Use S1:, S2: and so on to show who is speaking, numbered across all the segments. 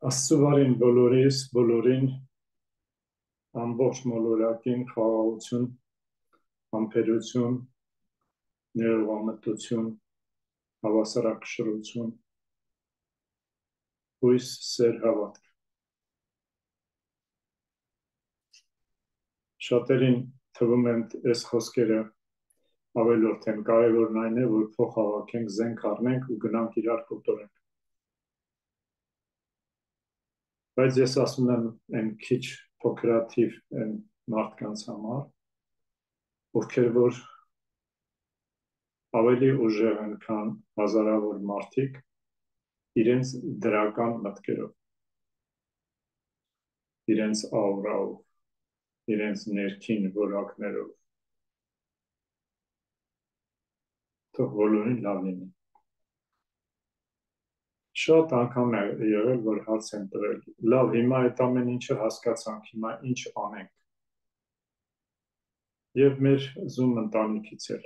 S1: Աստծուվարին բոլորիս, բոլորին ամբողջ մոլորակին խաղաղություն, համբերություն, ներողամտություն, հավասարակշռություն, հույս, սեր, հավատք։ Շատերին թվում են այս խոսքերը ավելորդ են, կարևորն այն է, որ փող հավաքենք, զենք առնենք ու գնանք իրար կոտորենք։ Բայց ես ասում եմ այն քիչ փոքրաթիվ են մարդկանց համար, ովքեր որ ավելի ուժեղ են, քան հազարավոր մարդիկ իրենց դրական մտքերով, իրենց աուրայով, իրենց ներքին որակներով, թող բոլորին լավ լինի։ Շատ անգամ է եղել, որ հարց են տվել, լավ, հիմա այդ ամեն ինչը հասկացանք, հիմա ինչ անենք։ Եվ մեր զում ընտանիքից էլ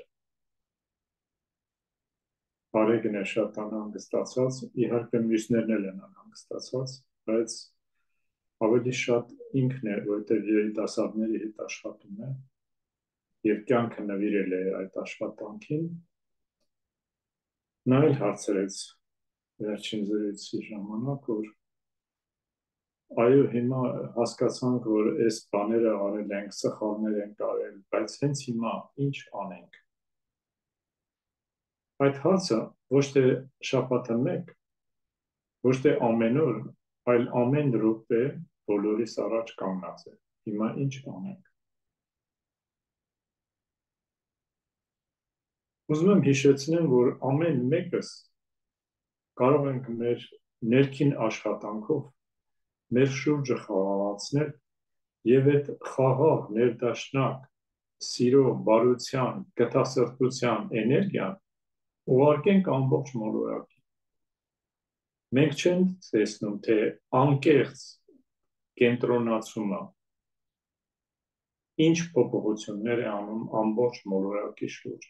S1: Բարեգն է շատ անհանգստացած, իհարկե մյուսներն էլ են անհանգստացած, բայց ավելի շատ ինքն է, որտեղ երիտասարդների հետ աշխատում է և կյանքը նվիրել է այդ աշխատանքին, նա էլ հարցրեց վերջին զրույցի ժամանակ, որ այո, հիմա հասկացանք, որ այս բաները արել ենք, սխալներ ենք արել, բայց հենց հիմա ինչ անենք։ Այդ հարցը ոչ թե շաբաթը մեկ, ոչ թե ամեն օր, այլ ամեն րոպե բոլորիս առաջ կանգնած է։ Հիմա ինչ անենք։ Ուզում եմ հիշեցնեմ, որ ամեն մեկս կարող ենք մեր ներքին աշխատանքով մեր շուրջը խաղաղացնել և այդ խաղաղ, ներդաշնակ, սիրո, բարության, գթասրտության էներգիան ուղարկենք ամբողջ մոլորակին։ Մենք չենք տեսնում, թե անկեղծ կենտրոնացումը ինչ փոփոխություններ է անում ամբողջ մոլորակի շուրջը։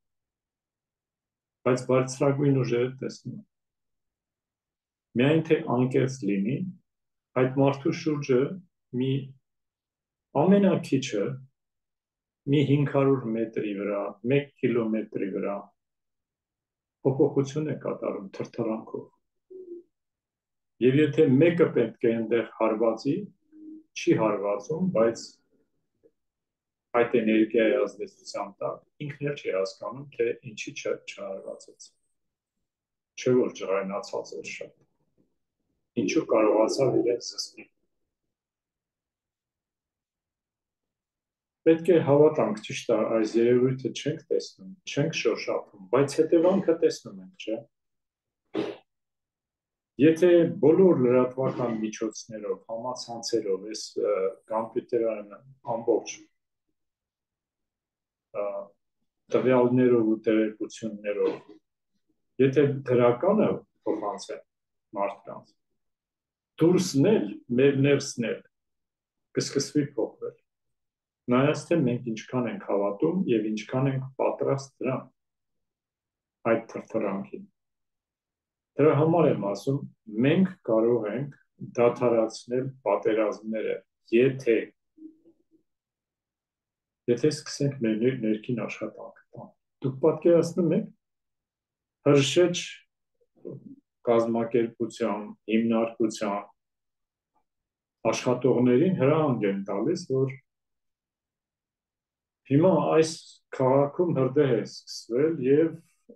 S1: Բայց բարձրագույն ուժերը տեսնում են։ Միայն թե անկեղծ լինի, այդ մարդու շուրջը մի ամենաքիչը մի 500 մետրի վրա, 1 կիլոմետրի վրա փոփոխություն է կատարում թրթռանքով։ Եվ եթե մեկը պետք է այնտեղ հարվածի, չի հարվածում, բայց այդ էներգիայի ազդեցության տակ ինքն էլ չի հասկանում, թե ինչի չհարվածեց։ Չէ որ ջղայնացած էր շատ։ Ինչու կարողացավ իրեն զսպել։ Պետք է հավատանք, ճիշտ է, այս երևույթը չենք տեսնում, չենք շոշափում, բայց հետևանքը տեսնում ենք, չէ։ Եթե բոլոր լրատվական միջոցներով, համացանցերով, այս կոմպյուտերային ամբողջ տվյալներով ու տեղեկություններով, եթե դրականը փոխանցեն մարդկանց, դուրսն էլ, մեր ներսն էլ կսկսվի փոխվել։ Նայած թե մենք ինչքան ենք հավատում և ինչքան ենք պատրաստ դրան այդ թրթռանքին։ Դրա համար եմ ասում, մենք կարող ենք դադարեցնել պատերազմները, եթե սկսենք մեր ներքին աշխատանքը։ Դուք պատկերացնում եք հրշեջ կազմակերպության, հիմնարկության աշխատողներին հրահանգ են տալիս, որ հիմա այս քաղաքում հրդեհ է սկսվել և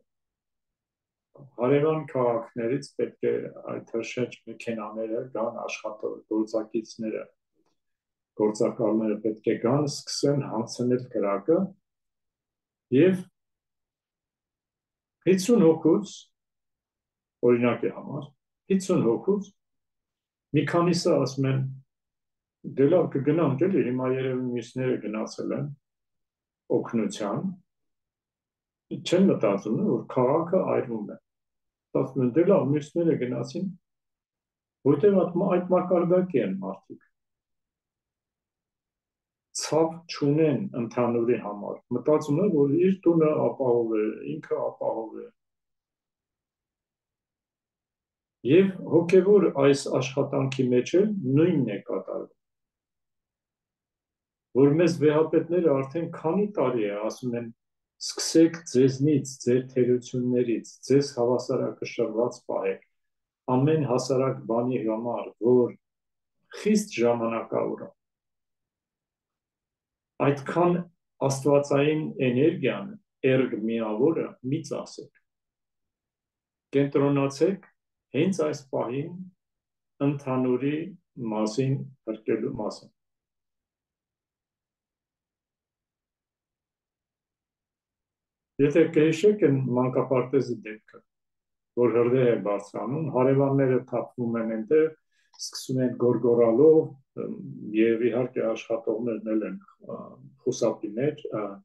S1: հարևան քաղաքներից պետք է այդ հրշեջ մեքենաները գան աշխատող գործակիցները, գործակալները պետք է գան, սկսեն հանձնել կրակը և 50 հոգուց, օրինակի համար, 50 հոգուց, մի քանիսը ասում են, դե լավ կգնանք էլի, հիմա երևի մյուսները գնացել են օգնության, չեն մտածում, որ քաղաքը այրվում է, ասում են, դե լավ մյուսները գնացին, որտեղ այդ մակարդակի են մարդիկ, ցավ չունեն ընդհանուրի համար, մտածում են, որ իր տունը ապահով է, ինքը ապահով է, Եվ հոգևոր այս աշխատանքի մեջ էլ նույնն է կատարվում, որ մեզ վեհապետները արդեն քանի տարի է ասում են սկսեք ձեզնից, ձեր թերություններից, ձեզ հավասարակշռված պահեք, ամեն հասարակ բանի համար, որ խիստ ժամանակավոր է, այդքան աստվածային էներգիան, էրգ միավորը մի ծասեք, կենտրոնացեք հենց այս պահին ընդհանուրի մասին հրկելու մասին։ Եթե կհիշեք են մանկապարտեզի դեպքը, որ հրդեհ է բարձրանում, հարևանները թափվում են այնտեղ, սկսում են գորգորալով եւ իհարկե աշխատողներն էլ են խուսափի մեջ,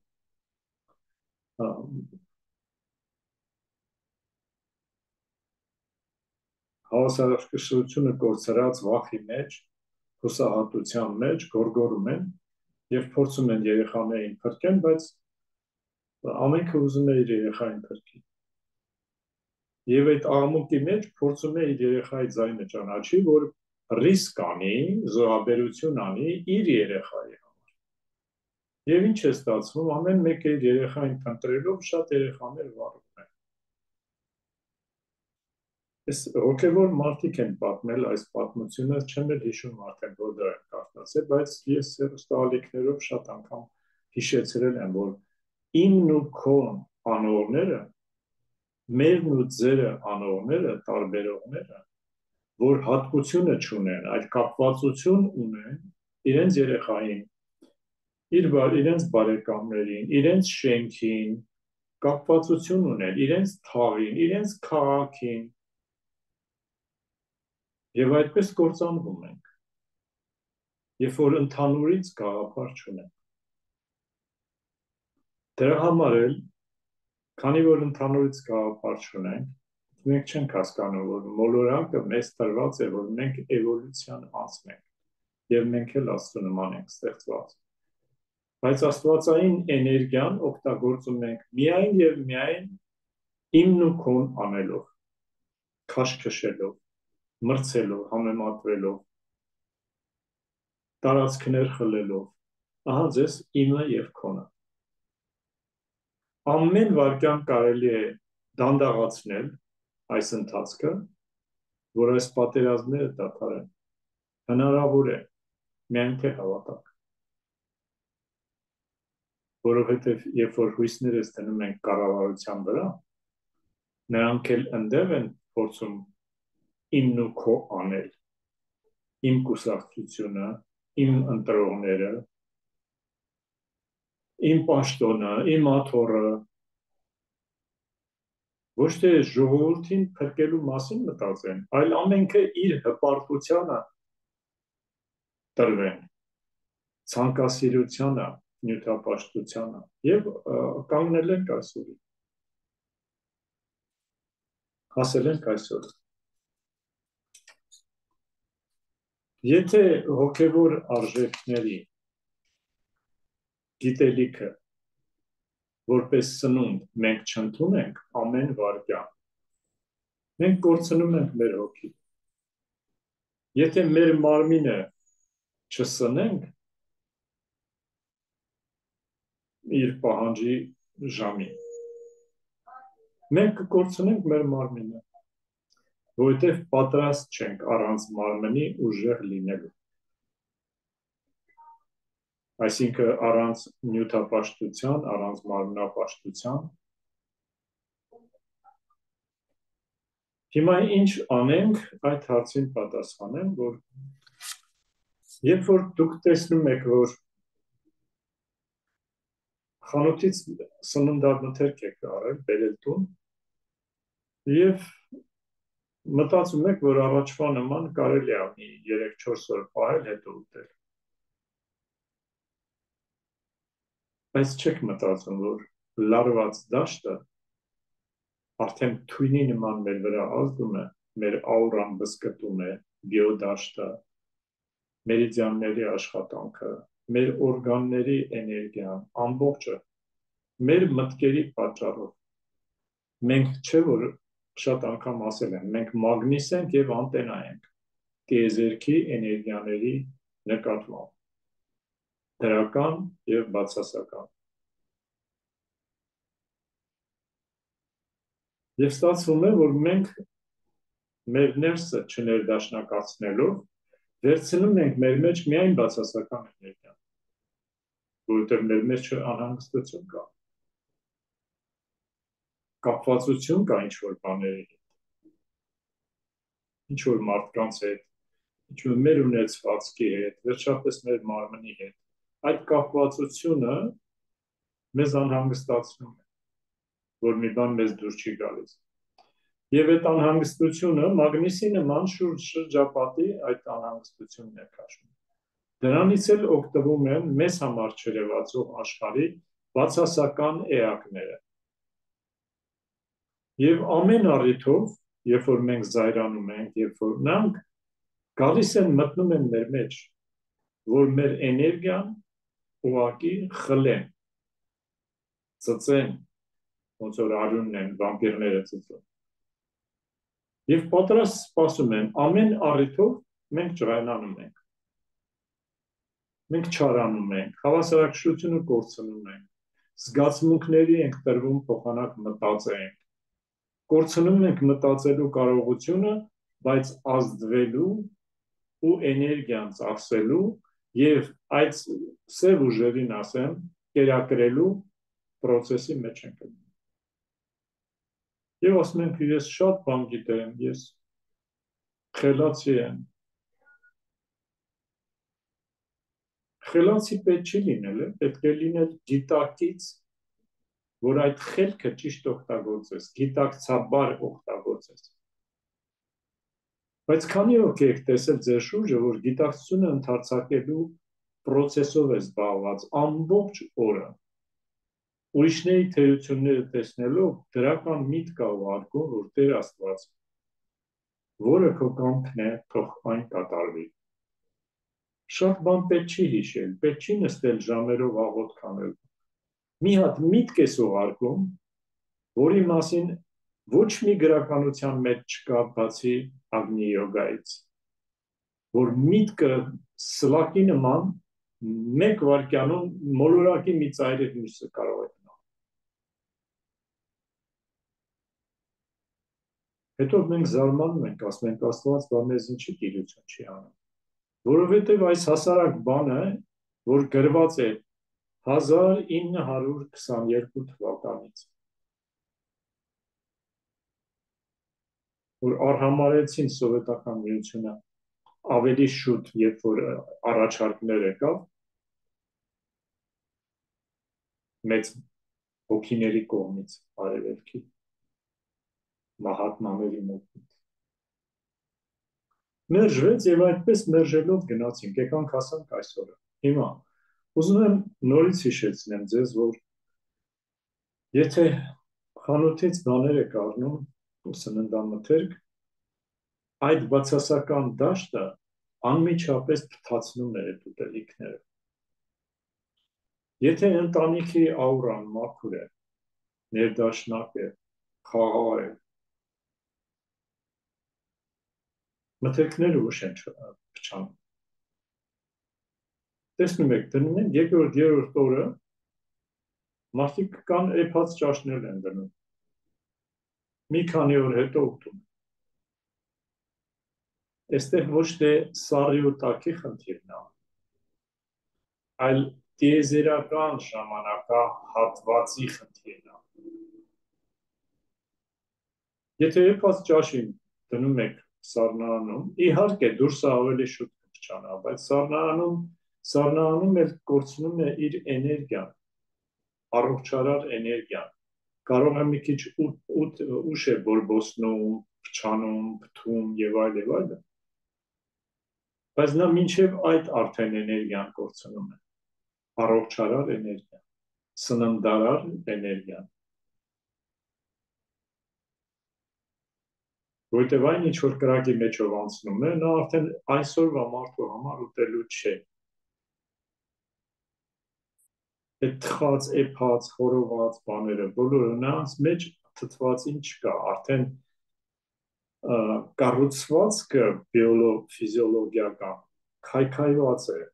S1: հավասարակշռությունը կորցրած վախի մեջ, հուսահատության մեջ գորգորում են եւ փորձում են երեխաներին փրկեն, բայց ամենքը ուզում է իր երեխային փրկի։ Եվ այդ աղմուկի մեջ փորձում է իր երեխայի ձայնը ճանաչի, որ ռիսկ անի, զոհաբերություն անի իր երեխայի համար։ Եվ ինչ է ստացվում, ամեն մեկը իր երեխային փնտրելով շատ երեխաներ վառում են։ Այս հոգևոր մարդիկ են պատմել այս պատմությունը, չեմ էլ հիշում արդեն որտեղ եմ կարդացել, բայց ես հեռուստաալիքներով շատ անգամ հիշեցրել եմ, որ իմն ու քոն անողները, մերն ու ձերը անողները, տարբերողները, որ հատկությունը չունեն, այլ կապվածություն ունեն իրենց երեխային, իրենց բարեկամներին, իրենց շենքին, կապվածություն ունեն իրենց թաղին, իրենց քաղաքին, եւ այդպես կործանվում ենք, երբ որ ընդհանուրից գաղափար չունենք։ Դրա համար էլ, քանի որ ընդհանուրից գաղափար չունենք, մենք չենք հասկանում, որ մոլորակը մեզ տրված է, որ մենք էվոլյուցիան անցնենք եւ մենք էլ Աստծո նման ենք ստեղծված։ Բայց աստվածային էներգիան օգտագործում ենք միայն եւ միայն իմն ու քոն անելով, քաշքշելով, մրցելով, համեմատվելով, տարածքներ խլելով, ահա ձեզ իմը եւ քոնը։ Ամեն վարքյան կարելի է դանդաղացնել այս ընթացքը, որ այս պատերազմները դադարեն։ Հնարավոր է, միայն թե հավատաք։ Որովհետև երբ որ հույսներս դնում ենք կառավարության վրա, նրանք էլ ընդեղ են փորձում իմն ու քո անել, իմ կուսակցությունը, իմ ընտրողները, իմ պաշտոնը, իմ աթոռը, ոչ թե ժողովրդին փրկելու մասին մտածեն, այլ ամենքը իր հպարտությանը տրվեն, ցանկասիրությանը, նյութապաշտությանը եւ կանգնել ենք այսօրի։ Հասել ենք այսօր։ Եթե հոգևոր արժեքների գիտելիքը որպես սնունդ մենք չընդունենք ամեն վարքյան, մենք կորցնում ենք մեր հոգին։ Եթե մեր մարմինը չսնենք իր պահանջի ժամին, մենք կկորցնենք մեր մարմինը, որովհետև պատրաստ չենք առանց մարմնի ուժեղ լինելու։ Այսինքն առանց նյութապաշտության, առանց մարմնապաշտության։ Հիմա ինչ անենք, այդ հարցին պատասխանեմ, որ երբ որ դուք տեսնում եք, որ խանութից սննդամթերք եք առել, բերել տուն, եւ մտածում եք, որ առաջվա նման կարելի է 3-4 օր պահել, հետո ուտել։ Բայց չեք մտածում, որ լարված դաշտը արդեն թույնի նման մեր վրա ազդում է, մեր աուրան բզկտում է, բիոդաշտը, մերիդիանների աշխատանքը, մեր օրգանների էներգիան, ամբողջը, մեր մտքերի պատճառով։ Մենք չէ, որ շատ անգամ ասել եմ, մենք մագնիս ենք եւ անտենա ենք տիեզերքի էներգիաների նկատմամբ, դրական եւ բացասական։ Եվ ստացվում է, որ մենք մեր ներսը չներդաշնակացնելով վերցնում ենք մեր մեջ միայն բացասական էներգիա, որովհետև մեր մեջ անհանգստություն կա, կապվածություն կա ինչ-որ բաների հետ, ինչ-որ մարդկանց հետ, ինչ-որ մեր ունեցվածքի հետ, վերջապես մեր մարմնի հետ։ Այդ կապվածությունը մեզ անհանգստացնում է, որ մի բան մեզ դուր չի գալիս։ Եվ այդ անհանգստությունը մագնիսի նման շրջապատի այդ անհանգստությունն է քաշում։ Դրանից էլ օգտվում են մեզ համար չերևացող աշխարհի բացասական էակները։ Եվ ամեն առիթով, երբ որ մենք զայրանում ենք, երբ որ նրանք գալիս են մտնում են մեր մեջ, որ մեր էներգիան ուղղակի խլեն, ծծեն, ոնց որ արյունն են վամպիրները ծծում։ Եվ պատրաստ սպասում են, ամեն առիթով մենք ջղայնանում ենք, մենք չարանում ենք, հավասարակշռությունը կորցնում ենք, զգացմունքների ենք տրվում փոխանակ մտածենք, կորցնում ենք մտածելու կարողությունը, բայց ազդվելու ու էներգիան ծախսելու եւ այդ սև ուժերին ասեմ, կերակրելու process-ի մեջ ենք գնում։ Եվ ասում ենք, ես շատ բան գիտեմ, ես խելացի եմ։ Խելացի պետք չի լինել, պետք է լինել գիտակից, որ այդ խելքը ճիշտ օգտագործես, գիտակցաբար օգտագործես։ Բայց քանի ոգի եք տեսել ձեր շուրջը, որ գիտակցությունը ընդարձակելու process-ով է զբաղված ամբողջ օրը, ուրիշների թերությունները տեսնելով դրական միտք կա ուղարկում, որ Տեր Աստված, որը քո կամքն է, թող այն կատարվի։ Շատ բան պետք չի հիշել, պետք չի նստել ժամերով աղոթք անել։ Մի հատ միտք ես ուղարկում, որի մասին ոչ մի գրականության մեջ չկա բացի Ագնի յոգայից, որ միտքը սլակի նման մեկ վայրկյանում մոլորակի մի ծայրից մյուսը կարող է գնալ։ Հետո մենք զարմանում ենք, ասում ենք Աստված, բա մեզ ինչի գիտություն չի անում։ Որովհետև այս հասարակ բանը, որ գրված է 1922 թվականից, որ արհամարհեցին սովետական միությունը ավելի շուտ, երբ որ առաջարկներ եկավ մեծ հոգիների կողմից արևելքի մահատմաների մոտ։ Մերժվեց եւ այդպես մերժելով գնացինք, եկանք հասանք այսօրը։ Հիմա ուզում եմ նորից հիշեցնեմ ձեզ, որ եթե խանութից բաներ եք առնում, սննդամթերք, այդ բացասական դաշտը անմիջապես փթացնում է այդ ուտելիքները։ Եթե ընտանիքի աուրան մաքուր է, ներդաշնակ է, խաղաղ է, մթերքները ուշ են փչանում։ Տեսնում եք, դնում են երկրորդ, երրորդ օրը մարդիկ կան էփած ճաշնել են դնում։ Մի քանի օր հետո ուտում։ Այստեղ ոչ թե սառի ու տաքի խնդիրն է, այլ տիեզերական ժամանակահատվածի խնդիրն է։ Եթե էփած ճաշին դնում եք սառնարանում, իհարկե դուրսը ավելի շուտ կփչանա, բայց սառնարանում էլ կորցնում է իր էներգիան, առողջարար էներգիան։ Կարող է մի քիչ ուշ է բորբոսնում, փչանում, փթում եւ այլ եւ այլն։ Բայց նա մինչև այդ արդեն էներգիան կորցնում է, առողջարար էներգիա, սննդարար էներգիան։ Որտեւ այն ինչ որ կրակի մեջով անցնում է, նա արդեն այսօրվա մարդու համար ուտելու չէ։ Այդ թխած, էփած, խորոված բաները, բոլորը նրանց մեջ թթվածին չկա, արդեն կառուցվածքը ֆիզիոլոգիական քայքայված է։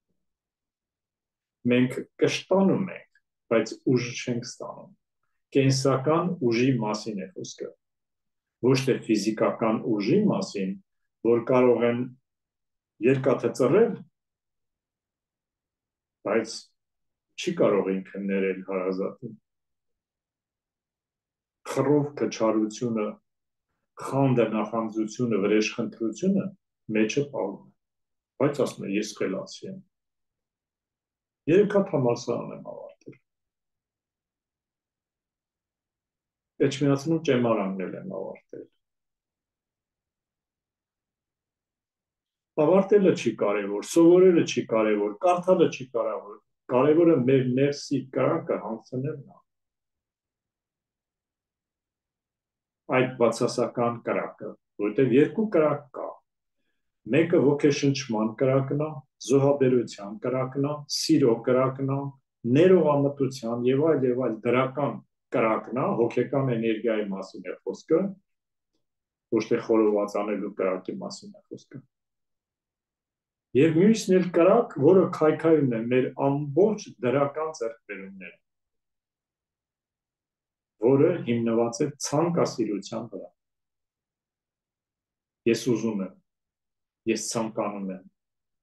S1: Մենք կշտանում ենք, բայց ուժ չենք ստանում։ Կենսական ուժի մասին է խոսքը, ոչ թե ֆիզիկական ուժի մասին, որ կարող են երկաթը ծռել, բայց չի կարող ինքը ներել հարազատին։ Խռովքը, չարությունը, խանդը, նախանձությունը, վրեժխնդրությունը մեջը պահում է, բայց ասում է ես խելացի եմ։ Երեք հատ համալսարան եմ ավարտել։ Էջմիածնում ճեմարանն եմ ավարտել։ Ավարտելը չի կարևոր, սովորելը չի կարևոր, կարդալը չի կարևոր, կարևորը մեր ներսի կրակը հանգցնելն է։ Այդ բացասական կրակը, որտեղ երկու կրակ կա։ Մեկը ոգեշնչման կրակն է, զոհաբերության կրակն է, սիրո կրակն է, ներողամտության եւ այլ դրական կրակն է, հոգեկան էներգիայի մասին է խոսքը, ոչ թե խորոված անելու կրակի մասին է խոսքը։ Եվ մյուսն էլ կրակ, որը քայքայում է մեր ամբողջ դրական ձեռքբերումները, որը հիմնված է ցանկասիրության վրա։ Ես ուզում եմ, ես ցանկանում եմ։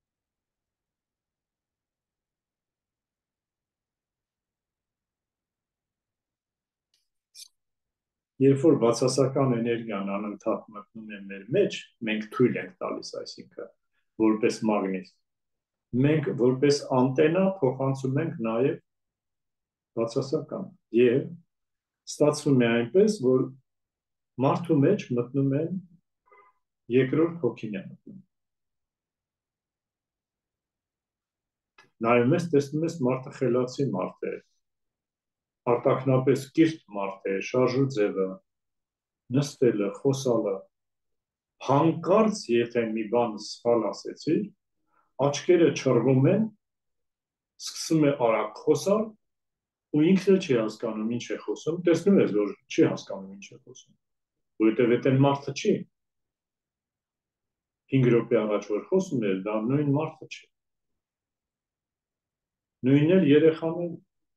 S1: Երբ որ բացասական էներգիան անընդհատ մտնում է մեր մեջ, մենք թույլ ենք տալիս, այսինքն որպես մագնիտ։ Մենք որպես անտենա փոխանցում ենք նաև բացասական եւ ստացվում է այնպես, որ մարդու մեջ մտնում են երկրորդ հոգին է մտնում։ Նայում ես, տեսնում ես մարդը խելացի մարդ է, արտաքնապես կիրթ մարդ է, շարժու ձևը, նստելը, խոսալը, հանկարծ եթե մի բան սխալ ասեցի, աչքերը չռվում են, սկսում է արագ խոսալ ու ինքն էլ չի հասկանում ինչ է խոսում, տեսնում ես, որ չի հասկանում ինչ է խոսում, որովհետև այդ մարդը չի։ 5 րոպե առաջ որ խոսում էր, դա նույն մարդը չի։ Նույնն էլ երեխաներ։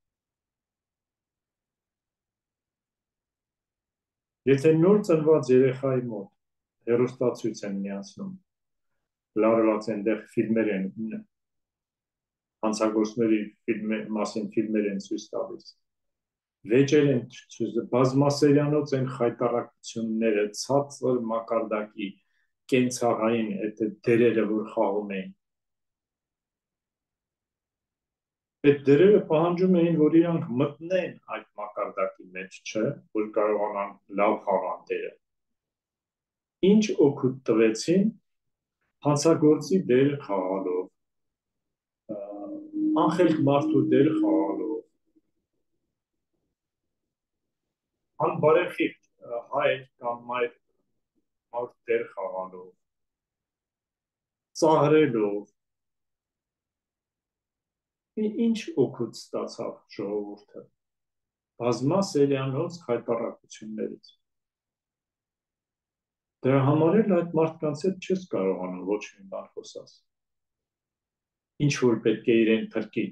S1: Եթե նոր ծնված երեխայի մոտ հեռուստացույց են միացնում, լարված են դեղ ֆիլմեր են, հանցագործների մասին ֆիլմեր են ցույց տալիս, վեճեր են ցույց, բազմասերիանոց են խայտառակությունները, ցածր մակարդակի կենցաղային այդ դերերը, որ խաղում էին։ Այդ դերերը պահանջում էին, որ իրանք մտնեն այդ մակարդակի մեջ, չէ, որ կարողանան լավ խաղան դերը։ Ինչ օգուտ տվեցին հանցագործի դեր խաղալով, անխելք մարդու դեր խաղալով, անբարեխիղճ հայր կամ մայր մարդ դեր խաղալով, ծաղրելով, ինչ օգուտ ստացավ ժողովուրդը բազմասերիանոց խայտառակություններից։ Դրա համար էլ այդ մարդկանց հետ չես կարողանում ոչ մի բան խոսած։ Ինչ որ պետք է իրեն փրկի։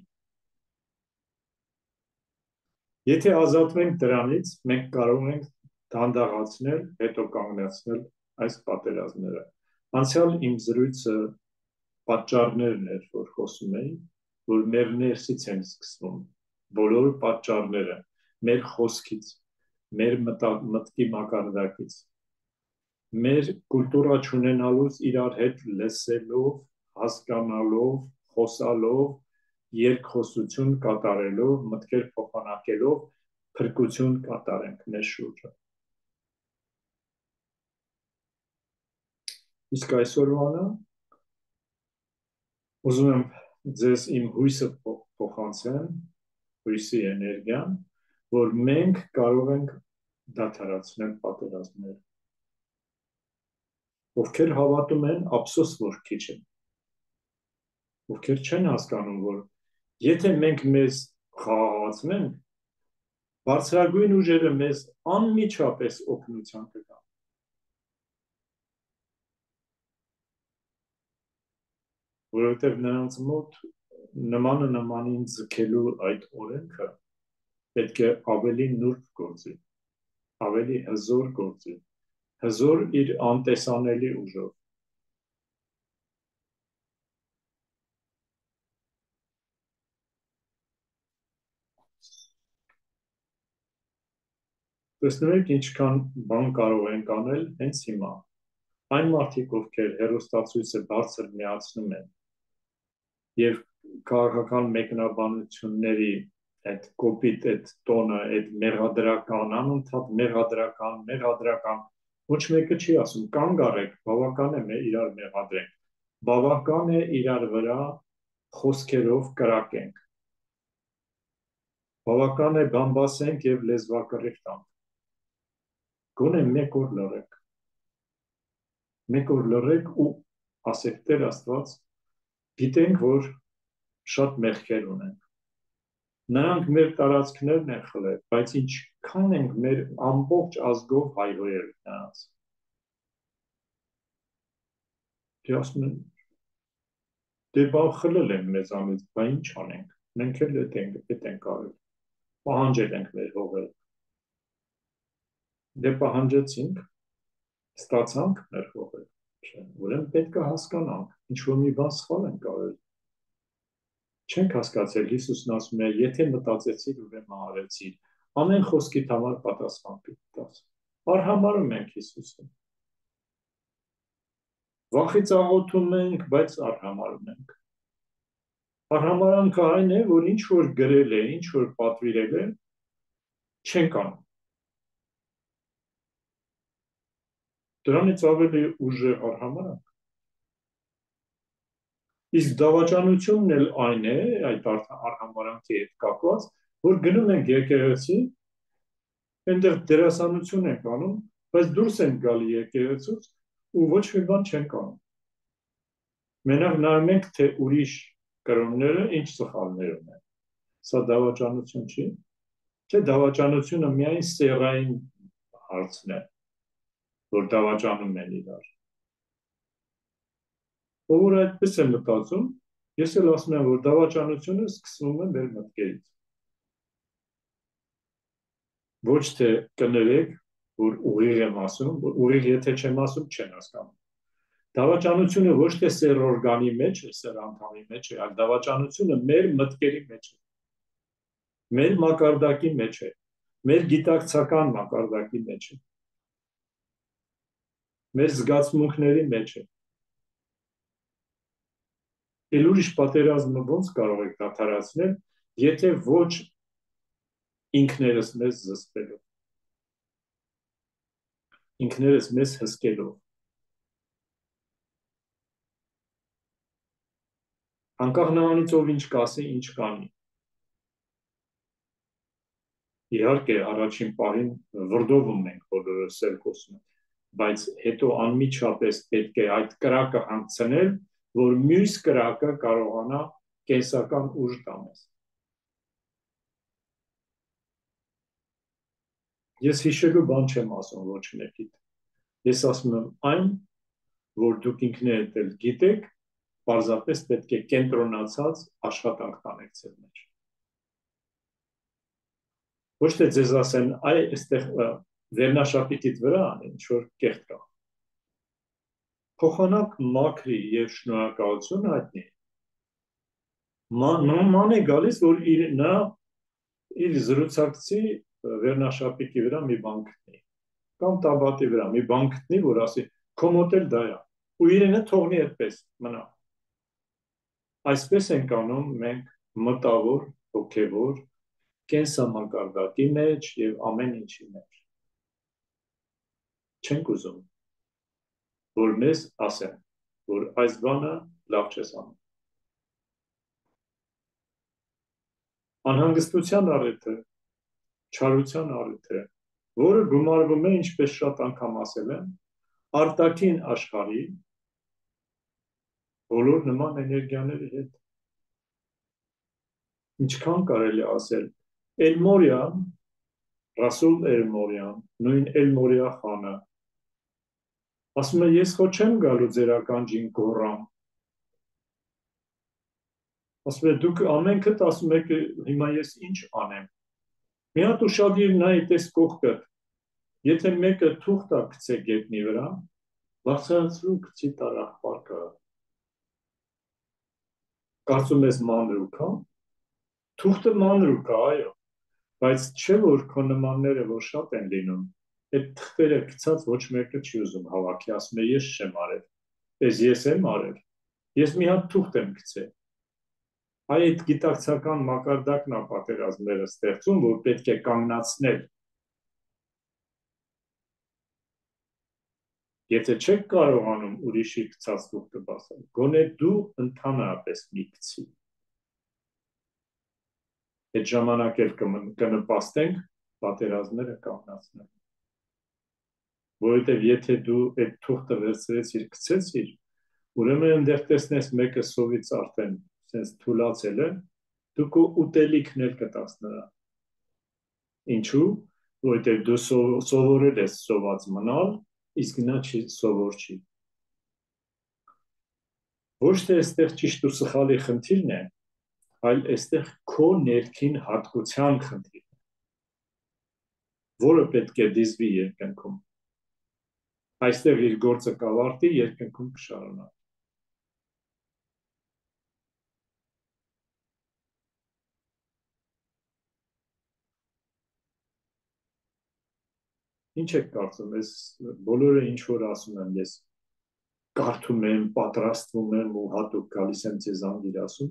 S1: Եթե ազատվենք դրանից, մենք կարող ենք դանդաղացնել, հետո կանգնեցնել այս պատերազմները։ Անցյալ իմ զրույցը պատճառներն էր, որ խոսում էի, որ մեր ներսից են սկսվում բոլոր պատճառները, մեր խոսքից, մեր մտքի մակարդակից, մեր կուլտուրա չունենալուց իրար հետ լսելով, հասկանալով, խոսալով, երկխոսություն կատարելով, մտքեր փոխանակելով, փրկություն կատարենք մեր շուրջը։ Իսկ այսօրվանը ուզում եմ ձեզ իմ հույսը փոխանցեմ, հույսի էներգիան, որ մենք կարող ենք դադարեցնել պատերազմները։ Ովքեր հավատում են, ափսոս որ քիչ են։ Ովքեր չեն հասկանում, որ եթե մենք մեզ խաղաղացնենք, բարձրագույն ուժերը մեզ անմիջապես օգնության կգան։ որովհետև նրանց մոտ նմանը նմանին ձգելու այդ օրենքը պետք է ավելի նուրբ գործի, ավելի հզոր գործի, հզոր իր անտեսանելի ուժով։ Տեսնում եք ինչքան բան կարող ենք անել հենց հիմա։ Այն մարդիկ, ովքեր հեռուստացույցը բարձր միացնում են եւ քաղաքական մեկնաբանությունների այդ կոպիտ այդ տոնը, այդ մեղադրական, անընդհատ մեղադրական, ոչ մեկը չի ասում կանգ առեք, բավական է մեր իրար մեղադրենք, բավական է իրար վրա խոսքերով կրակենք, բավական է բամբասենք եւ լեզվակռիվ տանք, գոնե մեկ օր լռեք ու ասեք Տեր Աստված, գիտենք, որ շատ մեղքեր ունենք, նրանք մեր տարածքներն են խլել, բայց ինչքան ենք մեր ամբողջ ազգով հայհոյել նրանց։ Դե ասում են, դե բան խլել են մեզանից, բա ինչ անենք, մենք էլ էդ ենք արել, պահանջել ենք մեր հողերը։ Դե պահանջեցինք, ստացանք մեր հողերը, ուրեմն պետք է հասկանանք, ինչ որ մի բան սխալ ենք արել։ Չենք հասկացել, Հիսուսն ասում է, եթե մտածեցիր, ուրեմն արեցիր, ամեն խոսքիդ համար պատասխան պիտի տաս։ Արհամարհում ենք Հիսուսին։ Վախից աղոթում ենք, բայց արհամարհում ենք։ Արհամարհանքը այն է, որ ինչ որ գրել է, ինչ որ պատվիրել է, չենք անում։ Դրանից ավելի ուժեղ արհամարհանք։ Իսկ դավաճանությունն էլ այն է, այդ արհամարհանքի հետ կապված, որ գնում ենք եկեղեցի, այնտեղ դերասանություն ենք անում, բայց դուրս ենք գալի եկեղեցուց ու ոչ մի բան չենք անում։ Մենակ նայում ենք, թե ուրիշ կրոնները ինչ սխալներ ունեն։ Սա դավաճանություն չի։ Թե դավաճանությունը միայն սեռային հարցն է, որ դավաճանում են իրար։ Ով որ այդպես է մտածում, ես էլ ասում եմ, որ դավաճանությունը սկսվում է մեր մտքերից։ Ոչ թե կներեք, որ ուղիղ եմ ասում, ուղիղ եթե չեմ ասում, չեն հասկանում։ Դավաճանությունը ոչ թե սեռ օրգանի մեջ է, սեռ անդամի մեջ է, այլ դավաճանությունը մեր մտքերի մեջ է, մեր մակարդակի մեջ է, մեր գիտակցական մակարդակի մեջ է, մեր զգացմունքների մեջ է։ Էլ ուրիշ պատերազմը ոնց կարող եք դադարեցնել, եթե ոչ ինքներս մեզ զսպելով, ինքներս մեզ հսկելով։ Անկախ նրանից ով ինչ կասի, ինչ կանի։ Իհարկե, առաջին պահին վրդովում ենք բոլորս էլ խոսում, բայց հետո անմիջապես պետք է այդ կրակը հանգցնել, որ մյուս կրակը կարողանա կենսական ուժ տանես։ Ես հիշելու բան չեմ ասում ոչ մեկիդ։ Ես ասում եմ այն, որ դուք ինքներդ էլ գիտեք, պարզապես պետք է կենտրոնացած աշխատանք տանեք ձեր մեջ։ Ոչ թե ձեզ ասեն, այ այստեղ վերնաշապիկիդ վրա ինչ որ կեղտ կա։ Փոխանակ մաքրի եւ շնորհակալություն հայտնի։ Ման է գալիս, որ նա իր զրուցակցի վերնաշապիկի վրա մի բան գտնի, կամ տաբատի վրա մի բան գտնի, որ ասի, քո մոտ էլ դա է, ու իրենը թողնի այդպես մնա։ Այսպես ենք անում մենք մտավոր, հոգևոր, կենսամակարդակի մեջ եւ ամեն ինչի մեջ։ Չենք ուզում որ մեզ ասեն, որ այս բանը լավ չես անում։ Անհանգստության առիթ է, չարության առիթ է, որը գումարվում է, ինչպես շատ անգամ ասել եմ, արտաքին աշխարհի բոլոր նման էներգիաների հետ։ Ինչքան կարելի ասել, Էլմորիան, Ռասուլ Էլմորիան, նույն Էլմորիա խանը ասում է, ես խո չեմ գալու ձեր ականջին գոռամ, ասում է դուք ամենքդ ասում եք հիմա ես ինչ անեմ։ Մի հատ ուշադիր նայեք այս կողքը, եթե մեկը թուղթ է գցե գետնի վրա, բարձրացրու գցի տարախ պարկը։ Կարծում ես մանրուք, հա։ Թուղթը մանրուք է, այո, բայց չէ որ քո նմանները որ շատ են լինում, այդ թղթերը գցած ոչ մեկը չի ուզում հավաքի, ասում է ես չեմ արել, ես եմ արել, ես մի հատ թուղթ եմ գցել։ Այդ գիտակցական մակարդակն է պատերազմները ստեղծում, որ պետք է կանգնացնել։ Եթե չեք կարողանում ուրիշի գցած թուղթը բացել, գոնե դու ընդհանրապես մի գցի։ Այդ ժամանակ էլ կնպաստենք պատերազմները կանգնացնել։ Որովհետև եթե դու այդ թուղթը վերցրեցիր, գցեցիր, ուրեմն այնտեղ տեսնես մեկը սովից արդեն sense թուլացել է, դու քո ուտելիքն էլ կտաս նրան։ Ինչու՞, որովհետև դու սովորել ես սոված մնալ, իսկ նա չի սովոր չի։ Ոչ թե այստեղ ճիշտ ու սխալի խնդիրն է, այլ այստեղ քո ներքին հատկության խնդիրն է, որը պետք է դիզվի երկնքում։ Այստեղ իր գործը կավարտի, երկնքում կշարունակի։ Ինչ եք կարծում, ես բոլորը ինչ որ ասում եմ, ես կարդում եմ, պատրաստվում եմ ու հատուկ գալիս եմ ձեզ անգիր ասում։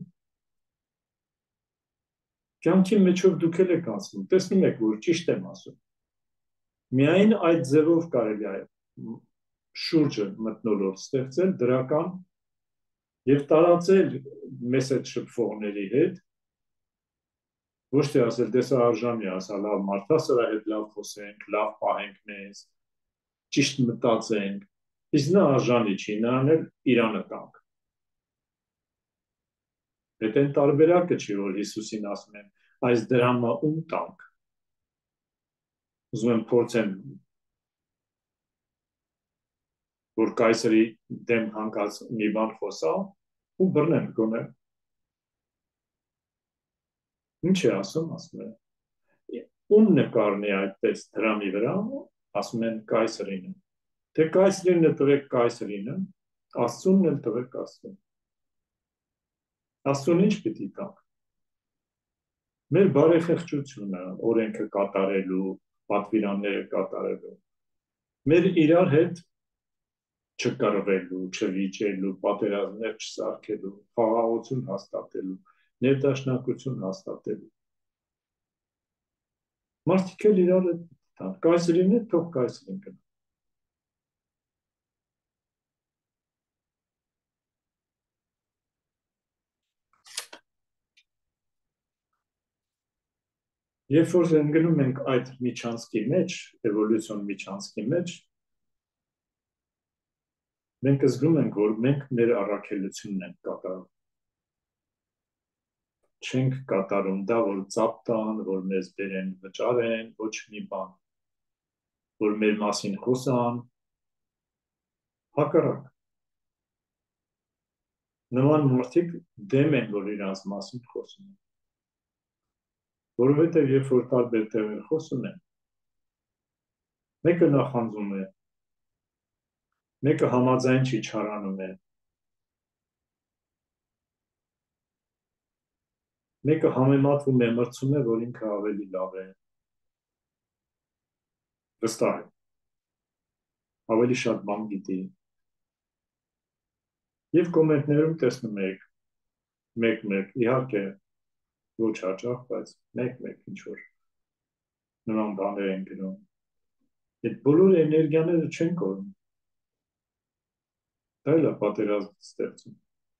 S1: Կյանքի մեջով դուք էլ եք անցնում, տեսնում եք, որ ճիշտ եմ ասում։ Միայն այդ ձևով կարելի է շուրջը մթնոլորտ ստեղծել դրական եւ տարածել մեզ այդ շփվողների հետ, ոչ թե ասել դե սա արժանի է, ասա լավ մարդ է, սրա հետ լավ խոսենք, լավ պահենք մեզ, ճիշտ մտածենք, իսկ նա արժանի չի, նրան էլ իրանը տանք։ Այդ այն տարբերակը չի, որ Հիսուսին ասում են, այս դրամը ում տանք։ Ուզում եմ փորձեմ, որ կայսրի դեմ հանկած մի բան խոսա ու բռնեմ գոնե։ Ինչ է ասում, ասում է։ Ում նկարն է այդպես դրամի վրա, ասում են կայսրինը։ Թե կայսրինը տվեք կայսրինը, Աստծունն էլ տվեք Աստծուն։ Աստծուն ինչ պիտի տանք։ Մեր բարեխեղճությունը, օրենքը կատարելու, պատվիրանները կատարելու, մեր իրար հետ չկռվելու, չվիճելու, պատերազմներ չսարքելու, խաղաղություն հաստատելու, ներդաշնակություն հաստատելու։ Մարդիկ էլ իրար հետ տան, կայսրին է, թող կայսրին գնա։ Երբ որ ընկնում ենք այդ միջանցքի մեջ, էվոլյուցիոն միջանցքի մեջ, մենք զգում ենք, որ մենք մեր առաքելությունն ենք կատարում։ Չենք կատարում դա, որ ծափ տան, որ մեզ բերեն վճարեն, ոչ մի բան, որ մեր մասին խոսան, հակառակ։ Նման մարդիկ դեմ են, որ իրանց մասին խոսում են։ Որովհետև երբ որ տարբեր տեղեր խոսում են, մեկը նախանձում է, մեկը համաձայն չի չարանում է, մեկը համեմատվում է, մրցում է, որ ինքը ավելի լավ է, վստահ է, ավելի շատ բան գիտի։ Եվ կոմենտներում տեսնում եք, մեկ-մեկ, իհարկե, ոչ հաճախ, բայց մեկ-մեկ ինչ-որ նման բաներ են գնում։ Այդ բոլոր էներգիաները չեն կորում։ Դա էլ է պատերազմ ստեղծում։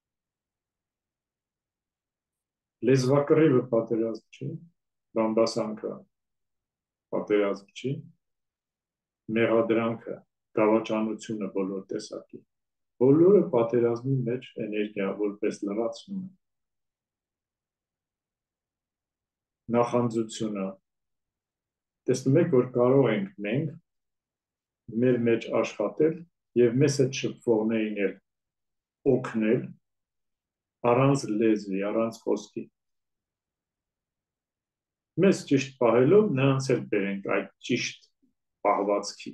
S1: Լեզվակռիվը պատերազմ չի, բամբասանքը պատերազմ չի, մեղադրանքը, դավաճանությունը բոլոր տեսակի։ Բոլորը պատերազմի մեջ էներգիա որպես լրացնում է։ Նախանձությունը, տեսնում եք, որ կարող ենք մենք մեր մեջ աշխատել և մեզ հետ շփվողներին էլ օգնել, առանց լեզվի, առանց խոսքի։ Մեզ ճիշտ պահելով նրանց էլ բերենք այդ ճիշտ պահվածքի։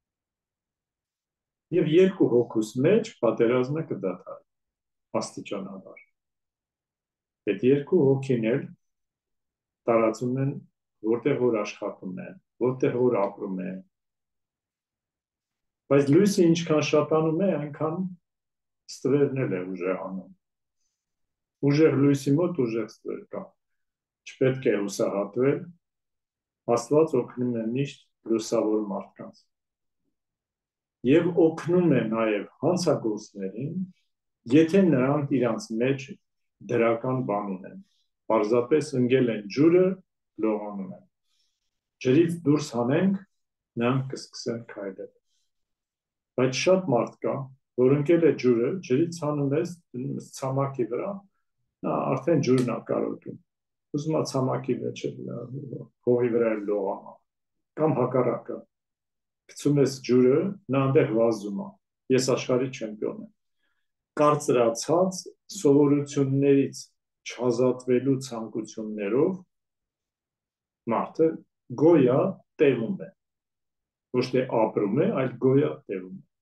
S1: Եվ երկու հոգուս մեջ պատերազմը կդադարի աստիճանաբար։ Այդ երկու հոգին էլ տարածում են, որտեղ որ աշխատում են, որտեղ որ ապրում են։ Բայց լույսը ինչքան շատանում է, այնքան ստվերն էլ է ուժեղանում։ Ուժեղ լույսի մոտ ուժեղ ստվեր կա։ Չպետք է հուսահատվել, Աստված օգնում է միշտ լուսավոր մարդկանց։ Եվ օգնում է նաև հանցագործներին, եթե նրանք իրանց մեջ դրական բան ունեն, պարզապես ընկել են ջուրը, լողանում են։ Ջրից դուրս հանենք, նրանք կսկսեն քայլել։ Բայց շատ մարդ կա, որ ընկել է ջուրը, ջրից հանում ես ցամաքի վրա, նա արդեն ջուրն է կարոտում։ Ուզում է ցամաքի մեջ հողի վրա լողանա, կամ հակառակը։ Գցում ես ջուրը, նա այնտեղ վազում է։ Ես աշխարհի չեմպիոն եմ։ Կարծրացած սովորություններից չազատվելու ցանկություններով մարդը գոյա տեղում է։ Ոչ թե ապրում է, այլ գոյա տեղում է։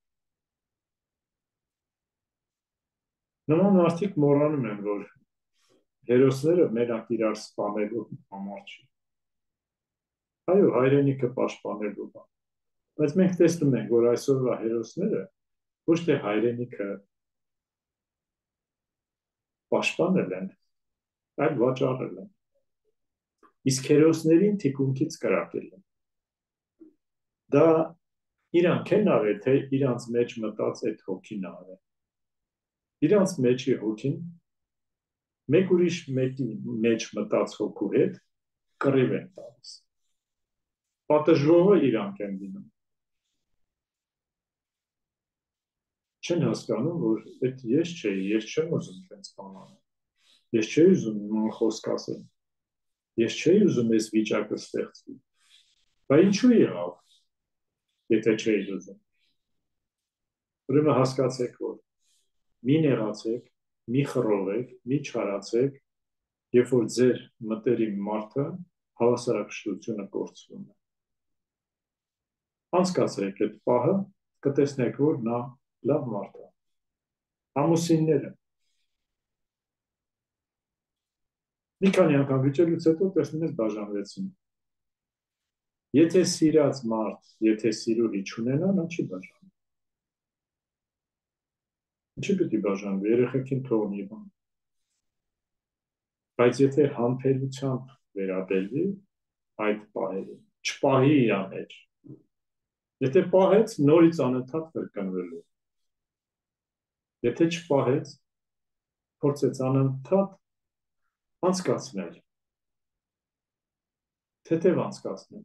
S1: Նման մարդիկ մոռանում են, որ հերոսները մենակ իրար սպանելու համար չի։ Այո, հայրենիքը պաշտպանելու բան։ Բայց մենք տեսնում ենք, որ այսօրվա հերոսները ոչ թե հայրենիքը պաշտպանել են, այլ վաճառել են։ Իսկ հերոսներին թիկունքից կրակել են։ Դա իրանք են արել, թե իրանց մեջ մտած այդ հոգին արել։ Իրանց մեջի հոգին մեկ ուրիշ մեկի մեջ մտած հոգու հետ կռիվ են տալիս։ Պատժողը իրանք են լինում։ Չեն հասկանում, որ այդ ես չէի, ես չեմ ուզում այդպես բան անել։ Ես չէի ուզում նման խոսք ասել։ Ես չէի ուզում այս վիճակը ստեղծվի։ Բայց ինչու եղավ, եթե չէի ուզում։ Ուրեմն հասկացեք, որ մի նեղացեք, մի խռովեք, մի չարացեք, երբ որ ձեր մտերիմ մարդը հավասարակշռությունը կորցնում է։ Անցկացրեք այդ պահը, կտեսնեք, որ նա լավ մարդ է։ Ամուսինները մի քանի անգամ վիճելուց հետո տեսնում ես բաժանվեցին։ Եթե սիրած մարդ, եթե սիրուհի չունենա, նա չի բաժանվի։ Ինչի պետք է բաժանվի, երեխեքին թողնի բան։ Բայց եթե համբերությամբ վերաբերվի այդ պահերին, չպահի իր մեջ։ Եթե պահեց, նորից անընդհատ կրկնվելու։ Եթե չպահեց, փորձեց անընդհատ անցկացնել, թեթև անցկացնել։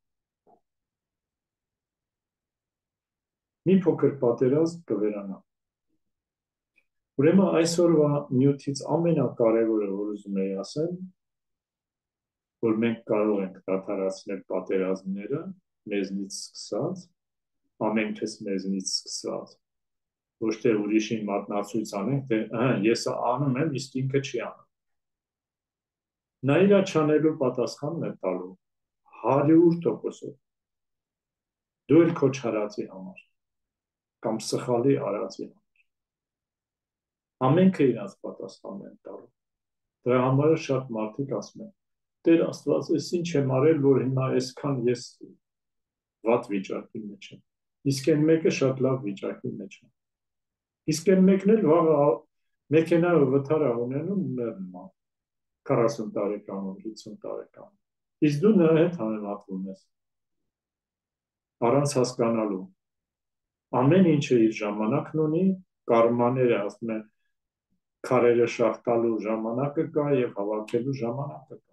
S1: Մի փոքր պատերազմ կվերանա։ Ուրեմն այսօրվա նյութից ամենակարևորը, որ ուզում եի ասել, որ մենք կարող ենք դադարեցնել պատերազմները մեզնից սկսած, ամենքս մեզնից սկսած, ոչ թե ուրիշին մատնացույց անենք, թե ես անում եմ, իսկ ինքը չի անում։ Նա իր չանելու պատասխանն է տալու 100%։ Դու էլ քո չարածի համար կամ սխալի արածի համար։ Ամենքը իրաց պատասխանն են տալու։ Դրա համար շատ մարդիկ ասում են. Տեր Աստված, ես ինչ եմ արել, որ հիմա այսքան ես վատ վիճակի մեջ եմ։ Իսկ այն մեկը շատ լավ վիճակի մեջ է։ Իսկ այն մեկն էլ վաղը մեքենայով վթար է ունենում մեռնում է 40 տարեկանում, 50 տարեկանում։ Իսկ դու նրա հետ համեմատվում ես։ Առանց հասկանալու։ Ամեն ինչը իր ժամանակն ունի, կարմաները ասում են, քարերը շաղտալու ժամանակը կա եւ հավաքելու ժամանակը կա։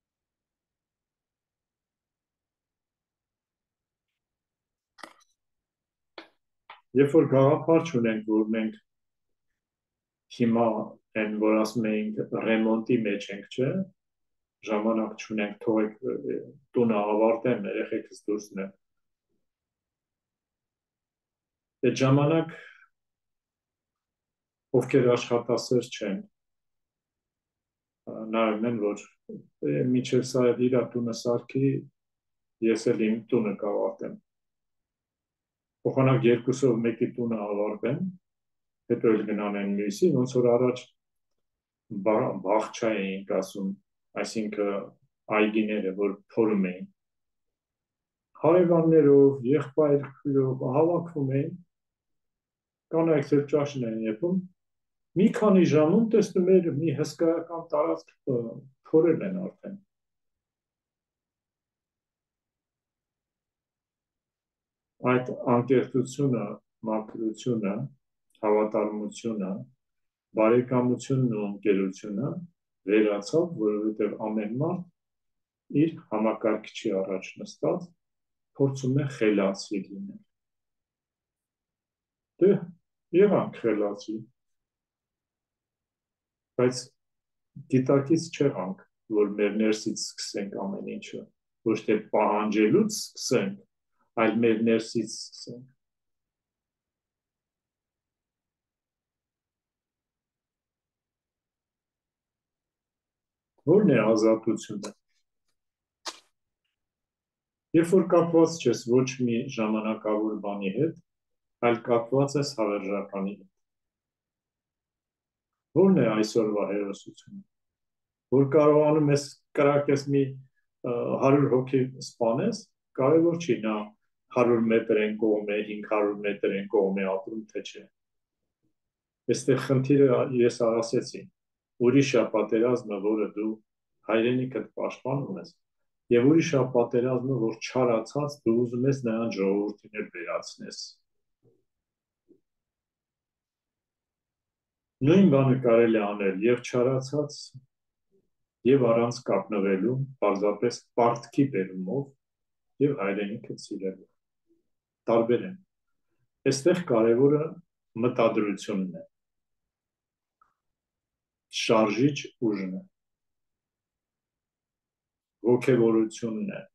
S1: Երբ որ գաղափար չունենք, որ մենք հիմա այն, որ ասում էինք ռեմոնտի մեջ ենք, չէ, ժամանակ չունենք, թողեք տունը ավարտեմ, երեխեքս դուրսն են։ Այդ ժամանակ ովքեր աշխատասեր չեն, նայում են, որ միջև սա իր տունը սարքի, ես էլ իմ տունը կավարտեմ։ Փոխանակ երկուսով մեկի տունը ավարտեն, հետո էլ գնան են մյուսի, ոնց որ առաջ բաղչա էինք ասում, այսինքն այգիները, որ փորում էին, հարևաններով, եղբայրներով հավաքվում էին, կանայք էլ ճաշն էին եփում, մի քանի ժամում տեսնում էր մի հսկայական տարածք փորել են արդեն։ Այդ անկեղծությունը, մաքրությունը, հավատարմությունը, բարեկամությունն ու ընկերությունը վերացավ, որովհետև ամեն մարդ իր համակարգչի առաջ նստած փորձում է խելացի լինել։ Դե եղանք խելացի, բայց դիտակից չեղանք, որ մեր ներսից սկսենք ամեն ինչը, ոչ թե պահանջելուց սկսենք, այլ մեր ներսից սկսենք։ Որն է ազատությունը։ Երբ որ կապված չես ոչ մի ժամանակավոր բանի հետ, այլ կապված ես հավերժականի հետ։ Որն է այսօրվա հերոսությունը, որ կարողանում ես կրակես մի 100 հոգի սպանես, կարևոր չի նա 100 մետր են կողմ է, 500 մետր են կողմ է ապրում, թե չէ։ Այստեղ խնդիրը ես ասեցի, ուրիշ է պատերազմը, որը դու հայրենիքդ պաշտպանում ես, եւ ուրիշ է պատերազմը, որ չարացած դու ուզում ես նրան ժողովրդին էլ վերացնես։ Նույն բանը կարելի է անել եւ չարացած եւ առանց կապնվելու, պարզապես պարտքի բերումով եւ հայրենիքը սիրելով։ Տարբեր են։ Այստեղ կարևորը մտադրությունն է, շարժիչ ուժն է, ոգևորությունն է,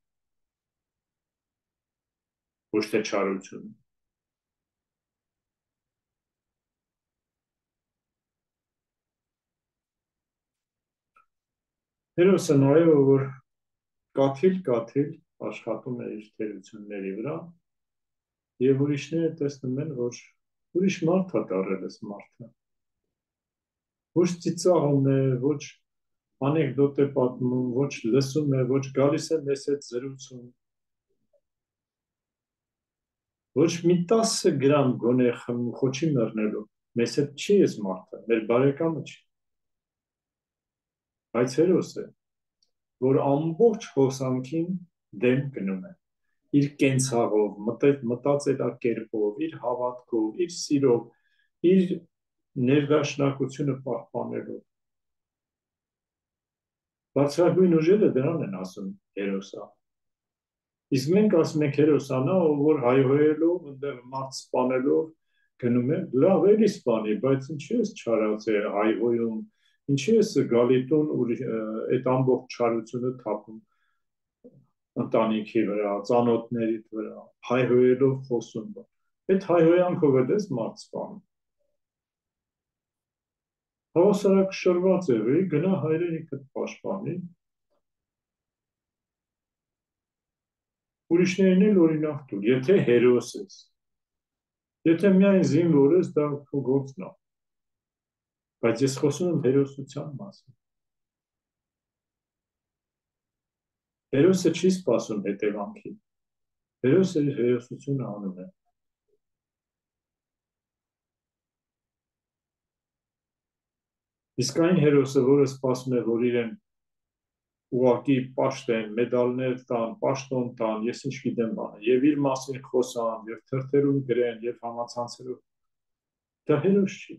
S1: ոչ թե չարությունը։ Հերոսը նաև որ կաթիլ աշխատում է իր թերությունների վրա եւ ուրիշները տեսնում են, որ ուրիշ մարդ է դառել այս մարդը։ Ոչ ծիծաղում է, ոչ անեկդոտ է պատմում, ոչ լսում է, ոչ գալիս է մեզ հետ զրուցում։ Ոչ մի 10 գրամ գոնե խոչի մեռնելու, մեզ հետ չի այս մարդը, մեր բարեկամը չի։ Բայց հերոս է, որ ամբողջ հոսանքին դեմ գնում է, իր կենցաղով, մտածելակերպով, իր հավատքով, իր սիրով, իր ներդաշնակությունը պահպանելով։ Բարձրագույն ուժերը դրան են ասում հերոսա։ Իսկ մենք ասում ենք հերոսանա, որ հայհոյելով, ընդեղ մարդ սպանելով գնում է, լավ էլի սպանի, բայց ինչի ես չարած է հայհոյում, ինչի ես գալի տուն այդ ամբողջ չարությունը թափում ընտանիքի վրա, ծանոթների վրա, հայհոյելով խոսում։ Այդ հայհոյանքով էլ ես մարդ սպանում։ Հավասարակշռված է, գնա հայրենիքդ պաշտպանի, ուրիշներին էլ օրինակ տուր, եթե հերոս ես։ Եթե միայն զինվոր ես, դա քո գործն է։ Բայց ես խոսում եմ հերոսության մասին։ Հերոսը չի սպասում հետևանքի։ Հերոսը իր հերոսությունը անում է։ Իսկ այն հերոսը, որը սպասում է, որ իրեն ուղղակի պաշտեն, մեդալներ տան, պաշտոն տան, ես ինչ գիտեմ բանը, եւ իր մասին խոսան, եւ թերթերում գրեն, եւ համացանցերով, դա հերոս չի։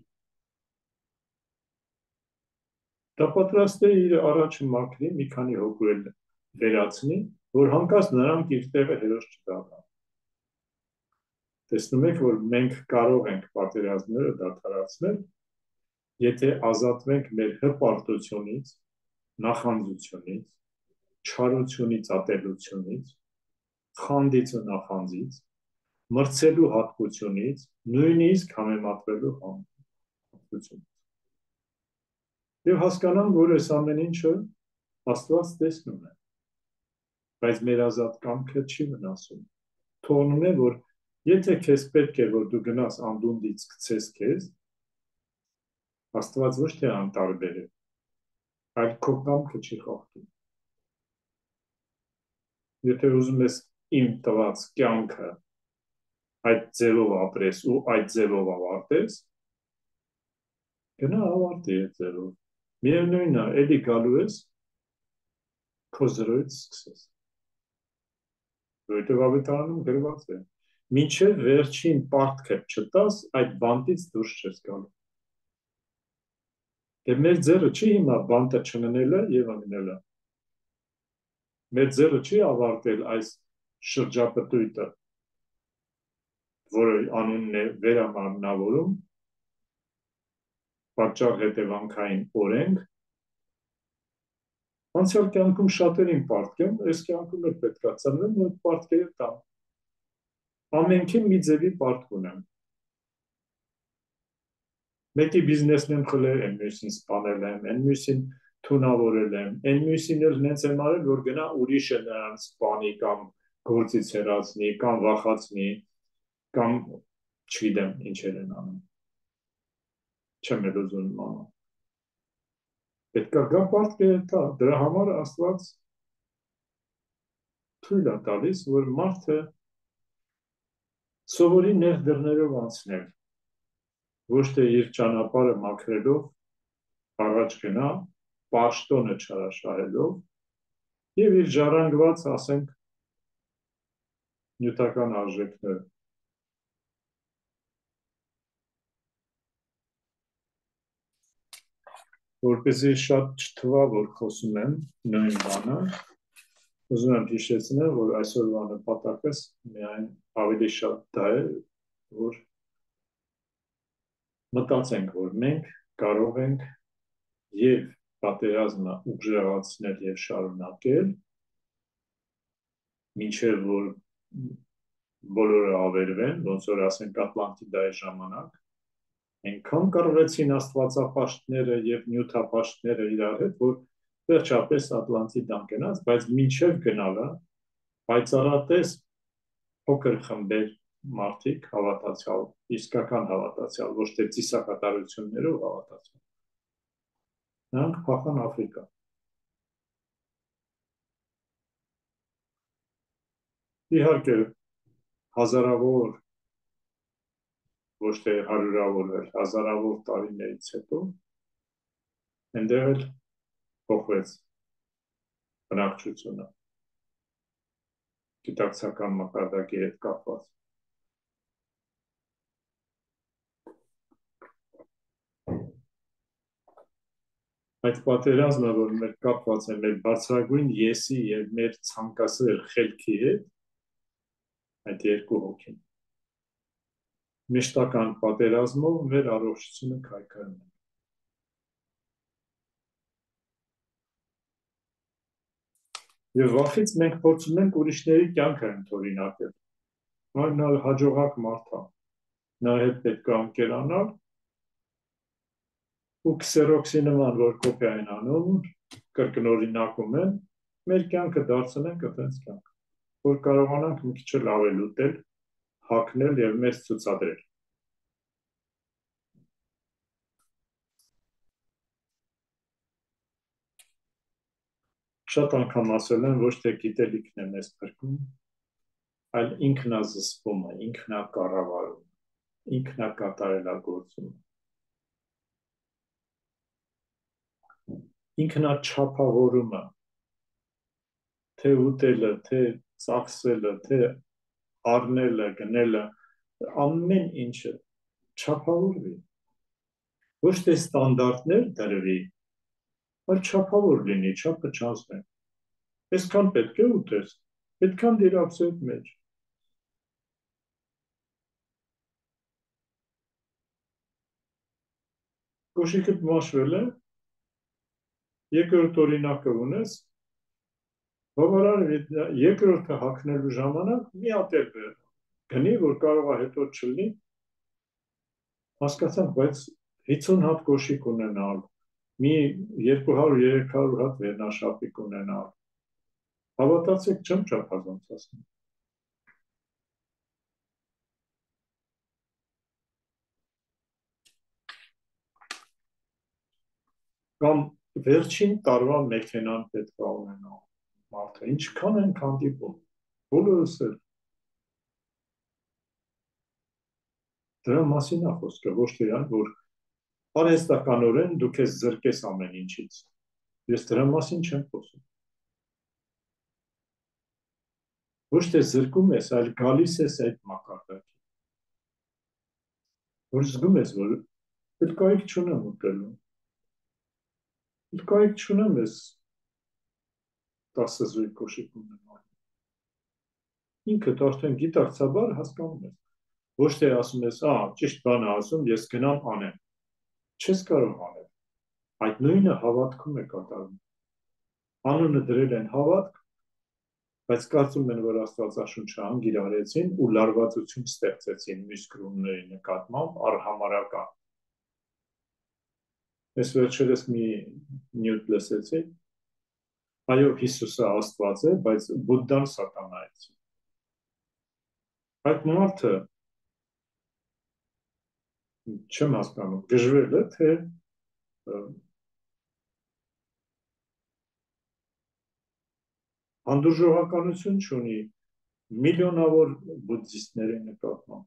S1: Դա պատրաստ է իր առաջը մաքրի, մի քանի հոգու էլ վերացնի, որ հանկարծ նրանք իր տեղը հերոս չդառնան։ Տեսնում եք, որ մենք կարող ենք պատերազմները դադարեցնել, եթե ազատվենք մեր հպարտությունից, նախանձությունից, չարությունից, ատելությունից, խանդից ու նախանձից, մրցելու հատկությունից, նույնիսկ համեմատվելու հատկությունից։ Եվ հասկանամ, որ այս ամեն ինչը Աստված տեսնում է, բայց մեր ազատ կամքը չի վնասում։ Թողնում է, որ եթե քեզ պետք է, որ դու գնաս անդունդից գցես քեզ, Աստված ոչ թե անտարբեր է, այլ քո կամքը չի խախտում։ Եթե ուզում ես իմ տված կյանքը այդ ձևով ապրես ու այդ ձևով ավարտես, գնա ավարտի այդ ձևով։ Միևնույնն է, էլի գալու ես քո զրոյից սկսես։ Որովհետև ավետարանում գրված է. մինչև վերջին պարտքը չտաս, այդ բանտից դուրս չես գալու։ Դե մեր ձեռը չի հիմա բանտը չննելը եւ ընկնելը։ Մեր ձեռը չի ավարտել այս շրջապտույտը, որը անունն է վերամանավորում, պատճառ հետևանքային օրենք, անցյալ կյանքում շատերին պարտքեմ, այս կյանքում էլ պետք է ծնվեմ, որ պարտքերը տամ։ Ամենքին մի ձևի պարտք ունեմ։ Մեկի բիզնեսն եմ խլել, այն մյուսին սպանել եմ, այն մյուսին թունավորել եմ, այն մյուսին էլ նենց եմ արել, որ գնա ուրիշը նրան սպանի կամ գործից հեռացնի, կամ վախացնի, կամ չգիտեմ ինչեր են անում։ Չեմ էլ ուզում անում։ Պետք է գա պարտքերը տա, դրա համար Աստված թույլ է տալիս, որ մարդը սովորի նեղ դռներով անցնել, ոչ թե իր ճանապարհը մաքրելով առաջ գնա, պաշտոնը չարաշահելով եւ իր ժառանգված, ասենք, նյութական արժեքները։ Որպեսզի շատ չթվա, որ խոսում եմ նույն բանը, ուզում եմ հիշեցնել, որ այսօրվա նպատակս միայն ավելի շատ դա է, որ մտածենք, որ մենք կարող ենք եւ պատերազմը ուժեղացնել եւ շարունակել, մինչեւ որ բոլորը ավերվեն, ոնց որ ասենք Ատլանտիդայի ժամանակ, այնքան կռվեցին աստվածապաշտները եւ նյութապաշտները իրար հետ, որ վերջապես Ատլանտիդան գնաց, բայց մինչեւ գնալը պայծառատես փոքր խմբեր մարդիկ հավատացյալ, իսկական հավատացյալ, ոչ թե ծիսակատարություններով հավատացյալ։ Նրանք փախան Աֆրիկա։ Իհարկե, հազարավոր, ոչ թե հարյուրավոր, հազարավոր տարիներից հետո այնտեղ էլ փոխվեց բնակչությունը գիտակցական մակարդակի հետ կապված։ Այդ պատերազմը, որ մեր կապված է մեր բարձրագույն եսի եւ մեր ցանկասեր խելքի հետ, այդ երկու հոգին մշտական պատերազմով մեր առողջությունը քայքայում է։ Եվ վախից մենք փորձում ենք ուրիշների կյանքը ընդօրինակել։ Նա հաջողակ մարդ է, նա հետ պետք է ընկերանալ ու քսերոքսի նման, որ կոպիա են անում, կրկնօրինակում են, մեր կյանքը դարձնենք այդպես կյանք, որ կարողանանք մի քիչ լավ ուտել, հագնել եւ մեզ ցուցադրել։ Շատ անգամ ասել են, ոչ թե գիտելիքն է մեզ փրկում, այլ ինքնազսպումը, ինքնակառավարումը, ինքնակատարելագործումը, ինքնաչափավորումը, թե ուտելը, թե ծախսելը, թե առնելը, գնելը, ամեն ինչը չափավորվի, ոչ թե ստանդարտներ դրվի, այլ չափավոր լինի, չափը չանցնի։ Այսքան պետք է ուտես, այդքան դիրապսի այդ մեջ։ Կոշիկդ մաշվել է, երկրորդ օրինակը ունես, բավարար երկրորդը հագնելու ժամանակ մի հատ էլ գնի, որ կարող է հետո չլինի, հասկացանք, բայց 50 հատ կոշիկ ունենալ, մի 200-300 հատ վերնաշապիկ ունենալ։ Հավատացեք, չեմ չափազանց ասում։ Կամ վերջին տարվա մեքենան պետք է ունենա մարդը, ինչքան են հանդիպում, բոլորս էլ դրա մասին է խոսքը, ոչ թե այն, որ արհեստականորեն դու քեզ զրկես ամեն ինչից։ Ես դրա մասին չեմ խոսում։ Ոչ թե զրկում ես, այլ գալիս ես այդ մակարդակի։ Որ զգում ես, որ այդ կայք չունեմ ուտելու։ Այդ կայք չունեմ ես 10 զույգ կոշիկ ունենալ։ Ինքդ արդեն գիտակցաբար հասկանում ես։ Ոչ թե ասում ես, ճիշտ բան է ասում, ես գնամ անեմ։ Չես կարող անել։ Այդ նույնը հավատքում է կատարում։ Անունը դրել են հավատք, բայց կարծում են, որ Աստվածաշունչը անգիրարեցին ու լարվածություն ստեղծեցին մյուս կրոնների նկատմամբ արհամարական։ Ես վերջերս մի նյութ լսեցի, այո, Հիսուսը Աստված է, բայց Բուդդան սատանայից։ Այդ մարդը չեմ հասկանում, գժվել է, թե հանդուրժողականություն չունի միլիոնավոր բուդդիստների նկատմամբ։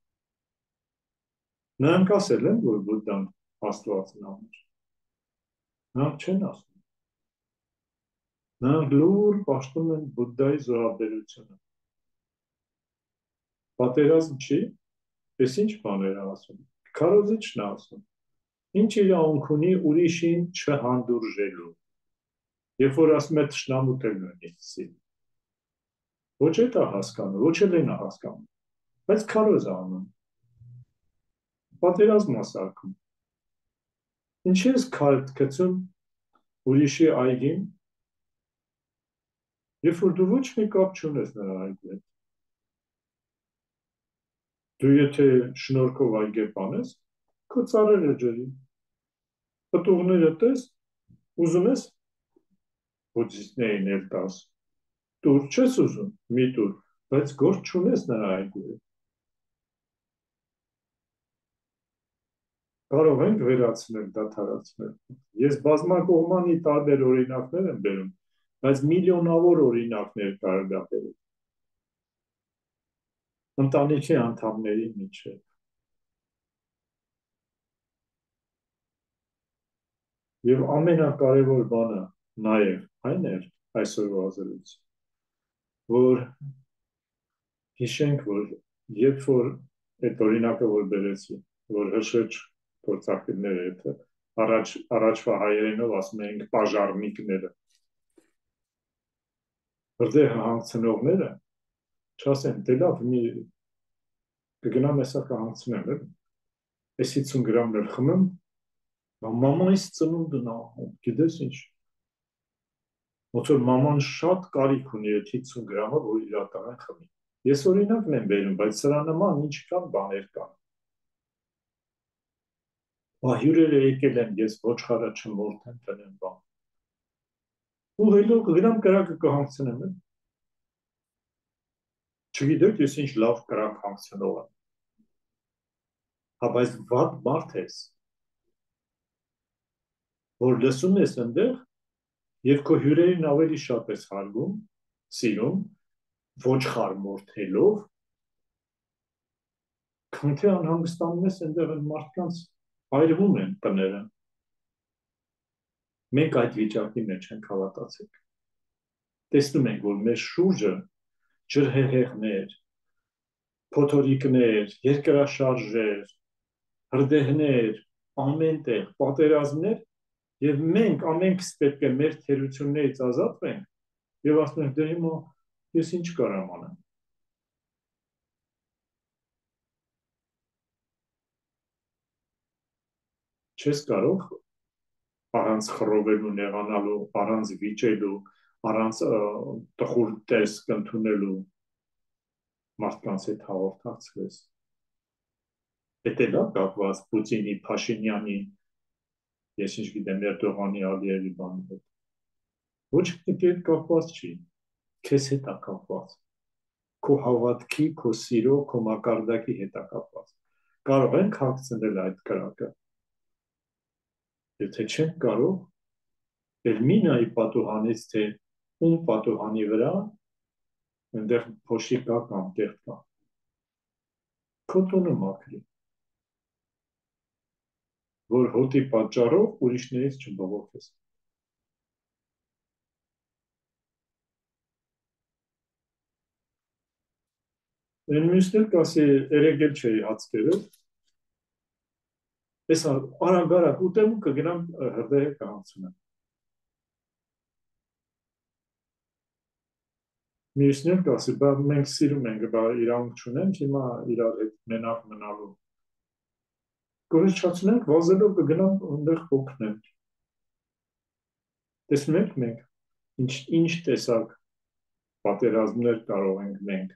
S1: Նրանք ասել են, որ Բուդդան Աստվածն ամեր։ Նրանք չեն ասում։ Նրանք լուր պաշտում են Բուդդայի զոհաբերությունը։ Պատերազմ չի, ես ինչ բաներ ասում։ Քարոզիչն է ասում։ Ինչ իրավունք ունի ուրիշին չհանդուրժելու։ Երբ որ ասում է թշնամուտ էլ նույնիսկ։ Ոչ է դա հասկանում, ոչ էլ են հասկանում, բայց քարոզ է անում։ Պատերազմ է սարքում։ Ինչի ես քարտ ուրիշի այգին, երբ որ դու ոչ մի կապ չունես նրա այգի հետ։ Դու եթե շնորհքով այգեպան ես, քո ծառերը ջրի, պտուղները տես, ուզում ես բուդդիստներին էլ տաս, տուր չես ուզում, մի տուր, բայց գործ չունես նրա այգու հետ։ Կարող ենք վերացնել, դադարացնել։ Ես բազմակողմանի տարբեր օրինակներ եմ բերում, բայց միլիոնավոր օրինակներ կարելի է բերել։ Ընտանիքի անդամների միջև։ Եվ ամենակարևոր բանը նաև այն էր այսօրվա զրույց, որ հիշենք, որ երբ որ այդ օրինակը որ բերեցի, որ հրշեջ փորձարկումները եթե առաջվա հայերենով ասում ենք պաժարնիկները, հրդեհը հանգցնողները, չասեն, դե լավ, մի կգնամ հեսա կհանգցնեմ, այս 50 գրամն էլ խմեմ, մամայիս ծնունդն է, գիտես ինչ, ոնց որ մաման շատ կարիք ունի այդ 50 գրամը, որ իրական խմի։ Ես օրինակն եմ բերում, բայց սրա նման ինչքան բաներ կան։ Հյուրերը եկել են, ես ոչխարը չմորթեմ տնեմ բան։ Ու հետո կգնամ կրակը կհանգցնեմ։ Չգիտեք, ես ինչ լավ կրակ հանգցնող եմ։ Հա, բայց վատ մարդ ես, որ լսում ես այնտեղ եւ քո հյուրերին ավելի շատ ես հարգում, սիրում, ոչխար մորթելով, քան թե անհանգստանում ես այնտեղ են մարդկանց այրվում են տները։ Մենք այդ վիճակի մեջ ենք հավատացեք։ Տեսնում ենք, որ մեր շուրջը ջրհեղեղներ, փոթորիկներ, երկրաշարժեր, հրդեհներ, ամեն տեղ պատերազմներ, եւ մենք ամենքս պետք է մեր թերություններից ազատվենք եւ ասում ենք, դե հիմա ես ինչ կարամ անեմ։ Չես կարող առանց խռովելու, նեղանալու, առանց վիճելու, առանց տխուր տեսք ընդունելու մարդկանց հետ հաղորդակցվես։ Դա էլ է կապված Պուտինի, Փաշինյանի ես ինչ գիտեմ, Երդողանի, Ալիևի բանի հետ։ Ոչ պիտի հետ կապված չի, քեզ հետ է կապված, քո հավատքի, քո սիրո, քո մակարդակի հետ է կապված։ Կարող ենք հագցնել այդ կրակը, եթե չենք կարող, էլ մի նայի պատուհանից, թե ում պատուհանի վրա, այնտեղ փոշի կա կամ տեղ կա, քո տունը մաքրի, որ հոտի պատճառով ուրիշներից չբողոքես։ Այն մյուսներ կասի երեգել չէի հացկերել, ես արագ ուտեմ ու կգնամ հրդեհը կհանցնեմ։ Մյուսներ կասի, բա մենք սիրում ենք, բա իրանք չունենք, հիմա իրար հետ մենակ մնալու։ Գորեչացնենք, վազելով կգնամ ընդեղ հոգնեմ։ Տեսնում եք մենք, ինչ տեսակ պատերազմներ կարող ենք մենք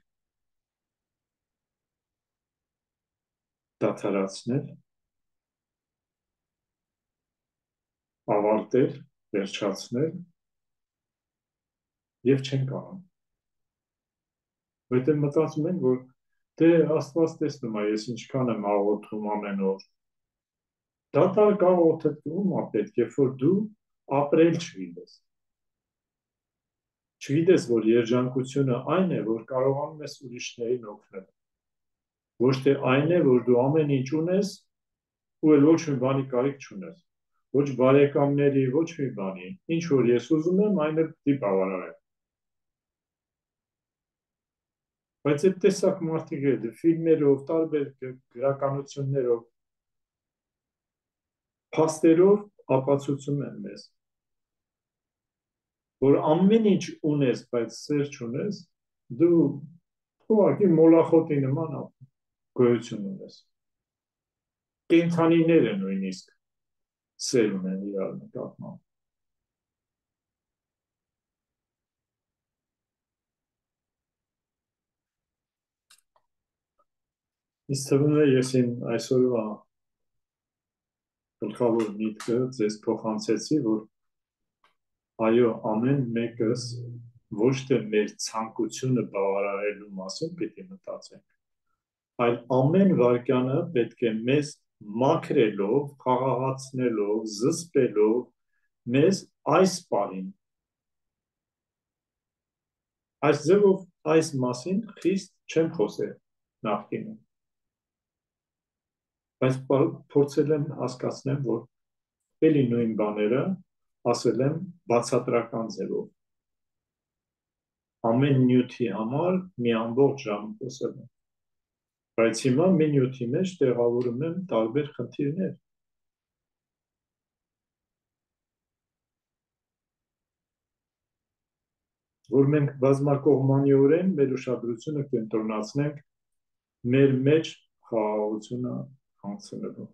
S1: դադարեցնել, ավարտել, վերջացնել եւ չենք անում։ Որտեղ մտածում ենք, որ դե Աստված տեսնում է, ես ինչքան եմ աղոթում ամեն օր։ Դատարկ աղոթել ում է պետք, երբ որ դու ապրել չգիտես։ Չգիտես, որ երջանկությունը այն է, որ կարողանում ես ուրիշներին օգնել։ Ոչ թե այն է, որ դու ամեն ինչ ունես ու էլ ոչ մի բանի կարիք չունես։ Ոչ բարեկամների, ոչ մի բանի։ Ինչ որ ես ուզում եմ, այն էլ պիտի բավարարեմ։ Բայց այդ տեսակ մարդիկ հետ ֆիլմերով, տարբեր գրականություններով, փաստերով ապացուցում են մեզ, որ ամեն ինչ ունես, բայց սեր չունես, դու ուղղակի մոլախոտի նման գոյություն ունես։ Կենդանիները նույնիսկ սեր ունեն իրար նկատմամբ։ Ինձ թվում է, ես իմ այսօրվա գլխավոր միտքը ձեզ փոխանցեցի, որ այո, ամեն մեկս ոչ թե մեր ցանկությունը բավարարելու մասին պիտի մտածենք, այլ ամեն վարքյանը պետք է մեզ մաքրելով, խաղաղացնելով, զսպելով մեզ այս պահին։ Այս ձևով այս մասին խիստ չեմ խոսել նախկինում, բայց փորձել եմ հասկացնել, որ էլի նույն բաները ասել եմ բացատրական ձևով։ Ամեն նյութի համար մի ամբողջ ժամ խոսել եմ, բայց հիմա մի նյութի մեջ տեղավորում եմ տարբեր խնդիրներ։ Որ մենք բազմակողմանիորեն մեր ուշադրությունը կենտրոնացնենք մեր մեջ խաղաղությունը հանգցնելու։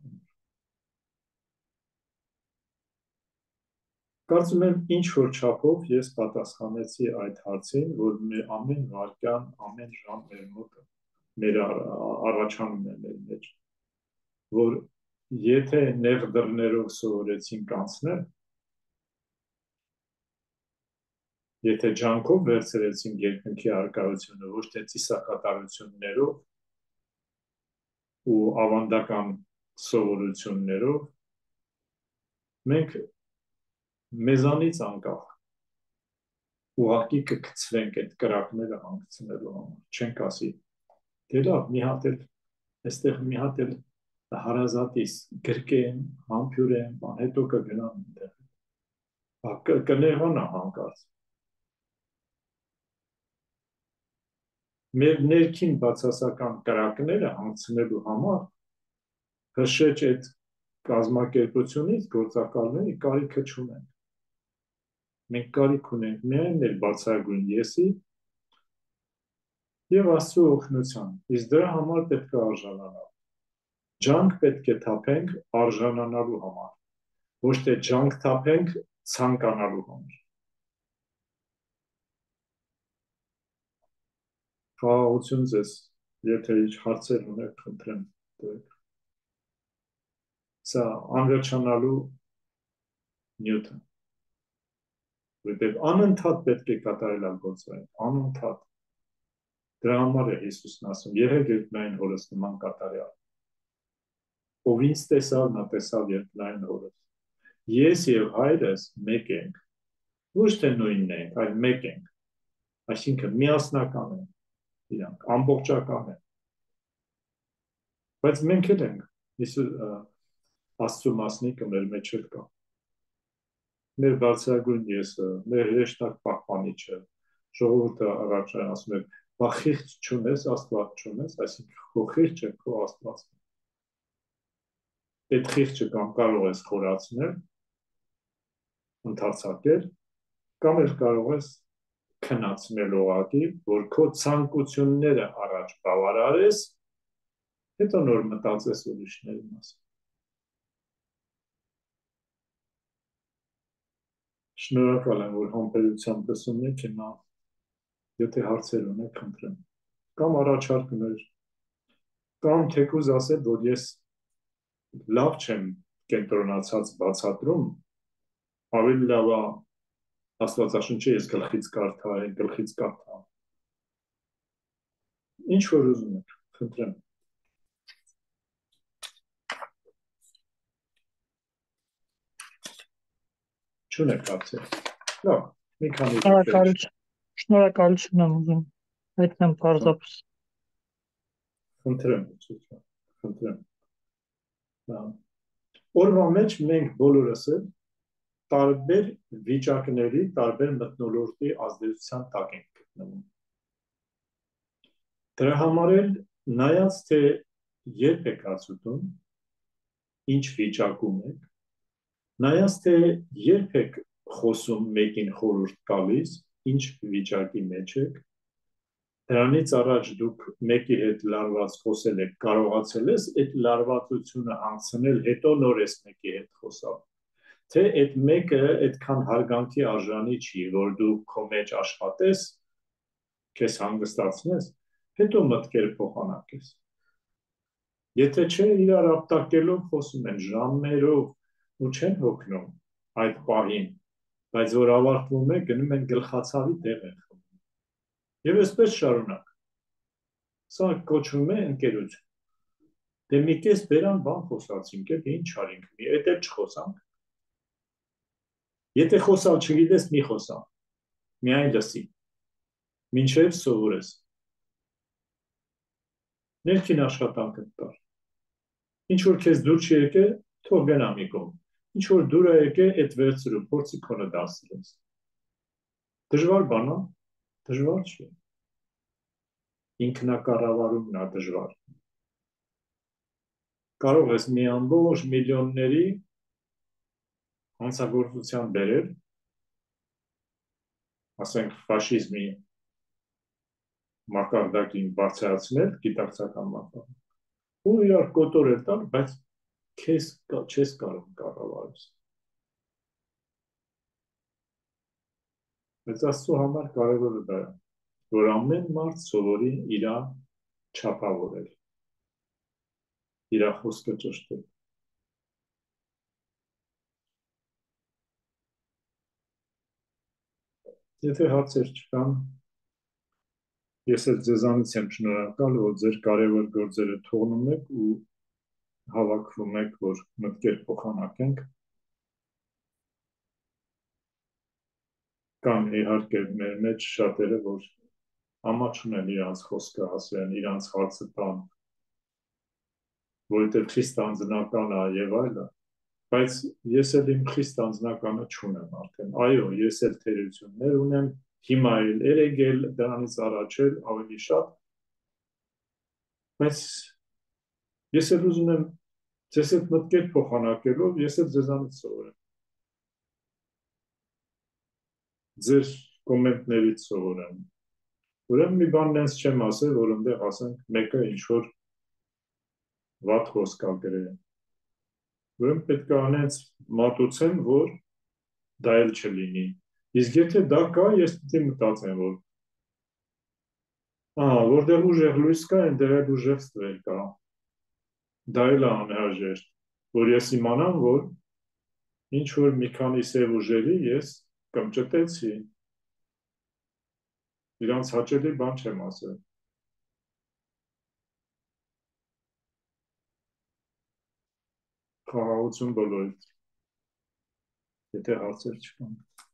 S1: Կարծում եմ ինչ որ չափով ես պատասխանեցի այդ հարցին, որ ամեն վարքյան, ամեն ժամ մեր մոտ մեր առաջանում է մեր մեջ, որ եթե նեղ դռներով սովորեցինք անցնել, եթե ջանքով վերցրեցինք երկնքի առկայությունը, ոչ թե ծիսակատարություններով ու ավանդական սովորություններով, մենք մեզանից անկախ ուղղակի կգցվենք այդ կրակները հանգցնելու համար, չենք ասի, դե լավ, մի հատ էլ, այստեղ մի հատ էլ հարազատիս գրկեմ, համբյուրեմ, հետո կգնամ այնտեղ, կնեղանա հանկարծ։ Մեր ներքին բացասական կրակները հանգցնելու համար հրշեջ այդ կազմակերպությունից գործակալների կարիքը չունենք։ Մենք կարիք ունենք միայն մեր բացահայտուն եսի եւ Աստծո օգնության, իսկ դրա համար պետք է արժանանալ։ Ջանք պետք է թափենք արժանանալու համար, ոչ թե ջանք թափենք ցանկանալու համար։ Խաղաղություն ձեզ, եթե ինչ հարցեր ունեք, խնդրեմ տվեք։ Սա անվերջանալու նյութը։ Որտեղ անընդհատ պետք է կատարել գործային, անընդհատ։ Դրա համար է Հիսուսն ասում, եղեք երկնային հորս նման կատարյալ։ Ով ինձ տեսավ, նա տեսավ երկնային հորս։ Ես եւ հայրս մեկ ենք։ Ոչ թե նույնն ենք, այլ մեկ ենք։ Այսինքն միասնական են իրանք, ամբողջական են։ Բայց մենք էլ ենք, Աստծո մասնիկը մեր մեջ էլ կա։ Մեր բարձրագույն եսը, մեր հրեշտակ պահպանիչը, ժողովուրդը առաջ ասում է, բա խիղճ չունես, Աստված չունես, այսինքն քո խիղճը քո Աստվածն է։ Այդ խիղճը կամ կարող ես խորացնել, ընդարձակել, կամ էլ կարող ես քնացնել ուղղակի, որ քո ցանկությունները առաջ բավարարես, հետո նոր մտածես ուրիշների մասին։ Շնորհակալ եմ, որ համբերությամբ լսում եք, հիմա եթե հարցեր ունեք, խնդրեմ, կամ առաջարկներ, կամ թեկուզ ասել, որ ես լավ չեմ կենտրոնացած բացատրում, ավելի լավ է Աստվածաշունչը ես գլխից կարդամ։ Ինչ որ ուզում եք, խնդրեմ։ Չունեք հարցեր։ Լավ, մի քանի
S2: Շնորհակալություն եմ ուզում։ Այդքան պարզապես։
S1: Խնդրեմ։ Օրվա մեջ մենք բոլորս տարբեր վիճակների, տարբեր մթնոլորտի ազդեցության տակ ենք գտնվում։ Դրա համար էլ նայած թե երբ եք ացուտում, ինչ վիճակում եք, նայած թե երբ եք խոսում մեկին խորհուրդ տալիս, ինչ վիճակի մեջ եք, դրանից առաջ դուք մեկի հետ լարված խոսել եք, կարողացել ես այդ լարվածությունը անցնել, հետո նոր ես մեկի հետ խոսալ, թե այդ մեկը այդքան հարգանքի արժանի չի, որ դու քո մեջ աշխատես, քեզ հանգստացնես, հետո մտքեր փոխանակես։ Եթե չէ, իրար ապտակելով խոսում են ժամերով ու չեն հոգնում այդ պահին, բայց որ ավարտվում է, գնում են գլխացավի տեղ են խմում։ Եվ այսպես շարունակ։ Սա կոչվում է ընկերություն։ Դե մի կես բերան բան խոսացինք, ինչ արինք, էդ էլ չխոսանք։ Եթե խոսալ չգիտես, մի խոսալ, միայն լսի, մինչև սովորես։ Ներքին աշխատանքը կար։ Ինչ որ քեզ դուր չի եկել, թող գնա մի կողմ։ Ինչ որ դուր է եկել, այդ վերցրու, փորձի քոնը դասրես։ Դժվար բան է, դժվար չի։ Ինքնակառավարումն է դժվար։ Կարող ես մի ամբողջ միլիոնների հանցագործության բերել, ասենք ֆաշիզմի մակարդակին բարձրացնել, գիտակցական մակարդակ, ու իրար կոտորել տալ, բայց քեզ չես կարող կառավարես։ Բայց Աստծո համար կարևորը դա է, որ ամեն մարդ սովորի իր չափավորել, իր խոսքը ճշտել։ Եթե հարցեր չկան, ես էլ ձեզանից եմ շնորհակալ, որ ձեր կարևոր գործերը թողնում եք ու հավաքվում եք, որ մտքեր փոխանակենք։ Կան իհարկե մեր մեջ շատերը, որ ամաչուն են իրանց խոսքը ասեն, իրանց հարցը տան, որովհետև խիստ անձնական է եւ այլն, բայց ես էլ իմ խիստ անձնականը չունեմ արդեն։ Այո, ես էլ թերություններ ունեմ, հիմա էլ երեգել, դրանից առաջ էլ ավելի շատ, բայց ես էլ ուզում եմ ձեզ հետ մտքեր փոխանակելով, ես էլ ձեզանից սովորեմ։ Ձեր կոմենտներից սովորեմ։ Ուրեմն մի բան նենց չեմ ասել, որ ընդեղ ասենք մեկը ինչ-որ վատ խոսք ա գրել։ Ուրեմն պետք է անենց մատուցեմ, որ դա էլ չլինի։ Իսկ եթե դա կա, ես պետք է մտածեմ, որ որտեղ ուժեղ լույս կա, այնտեղ էլ ուժեղ ստվեր կա։ Դա էլ է անհրաժեշտ, որ ես իմանամ, որ ինչ որ մի քանի սև ուժերի ես կամ ճտեցի, իրանց հաճելի բան չեմ ասել։ Խաղաղություն բոլորիդ, եթե հարցեր չկան։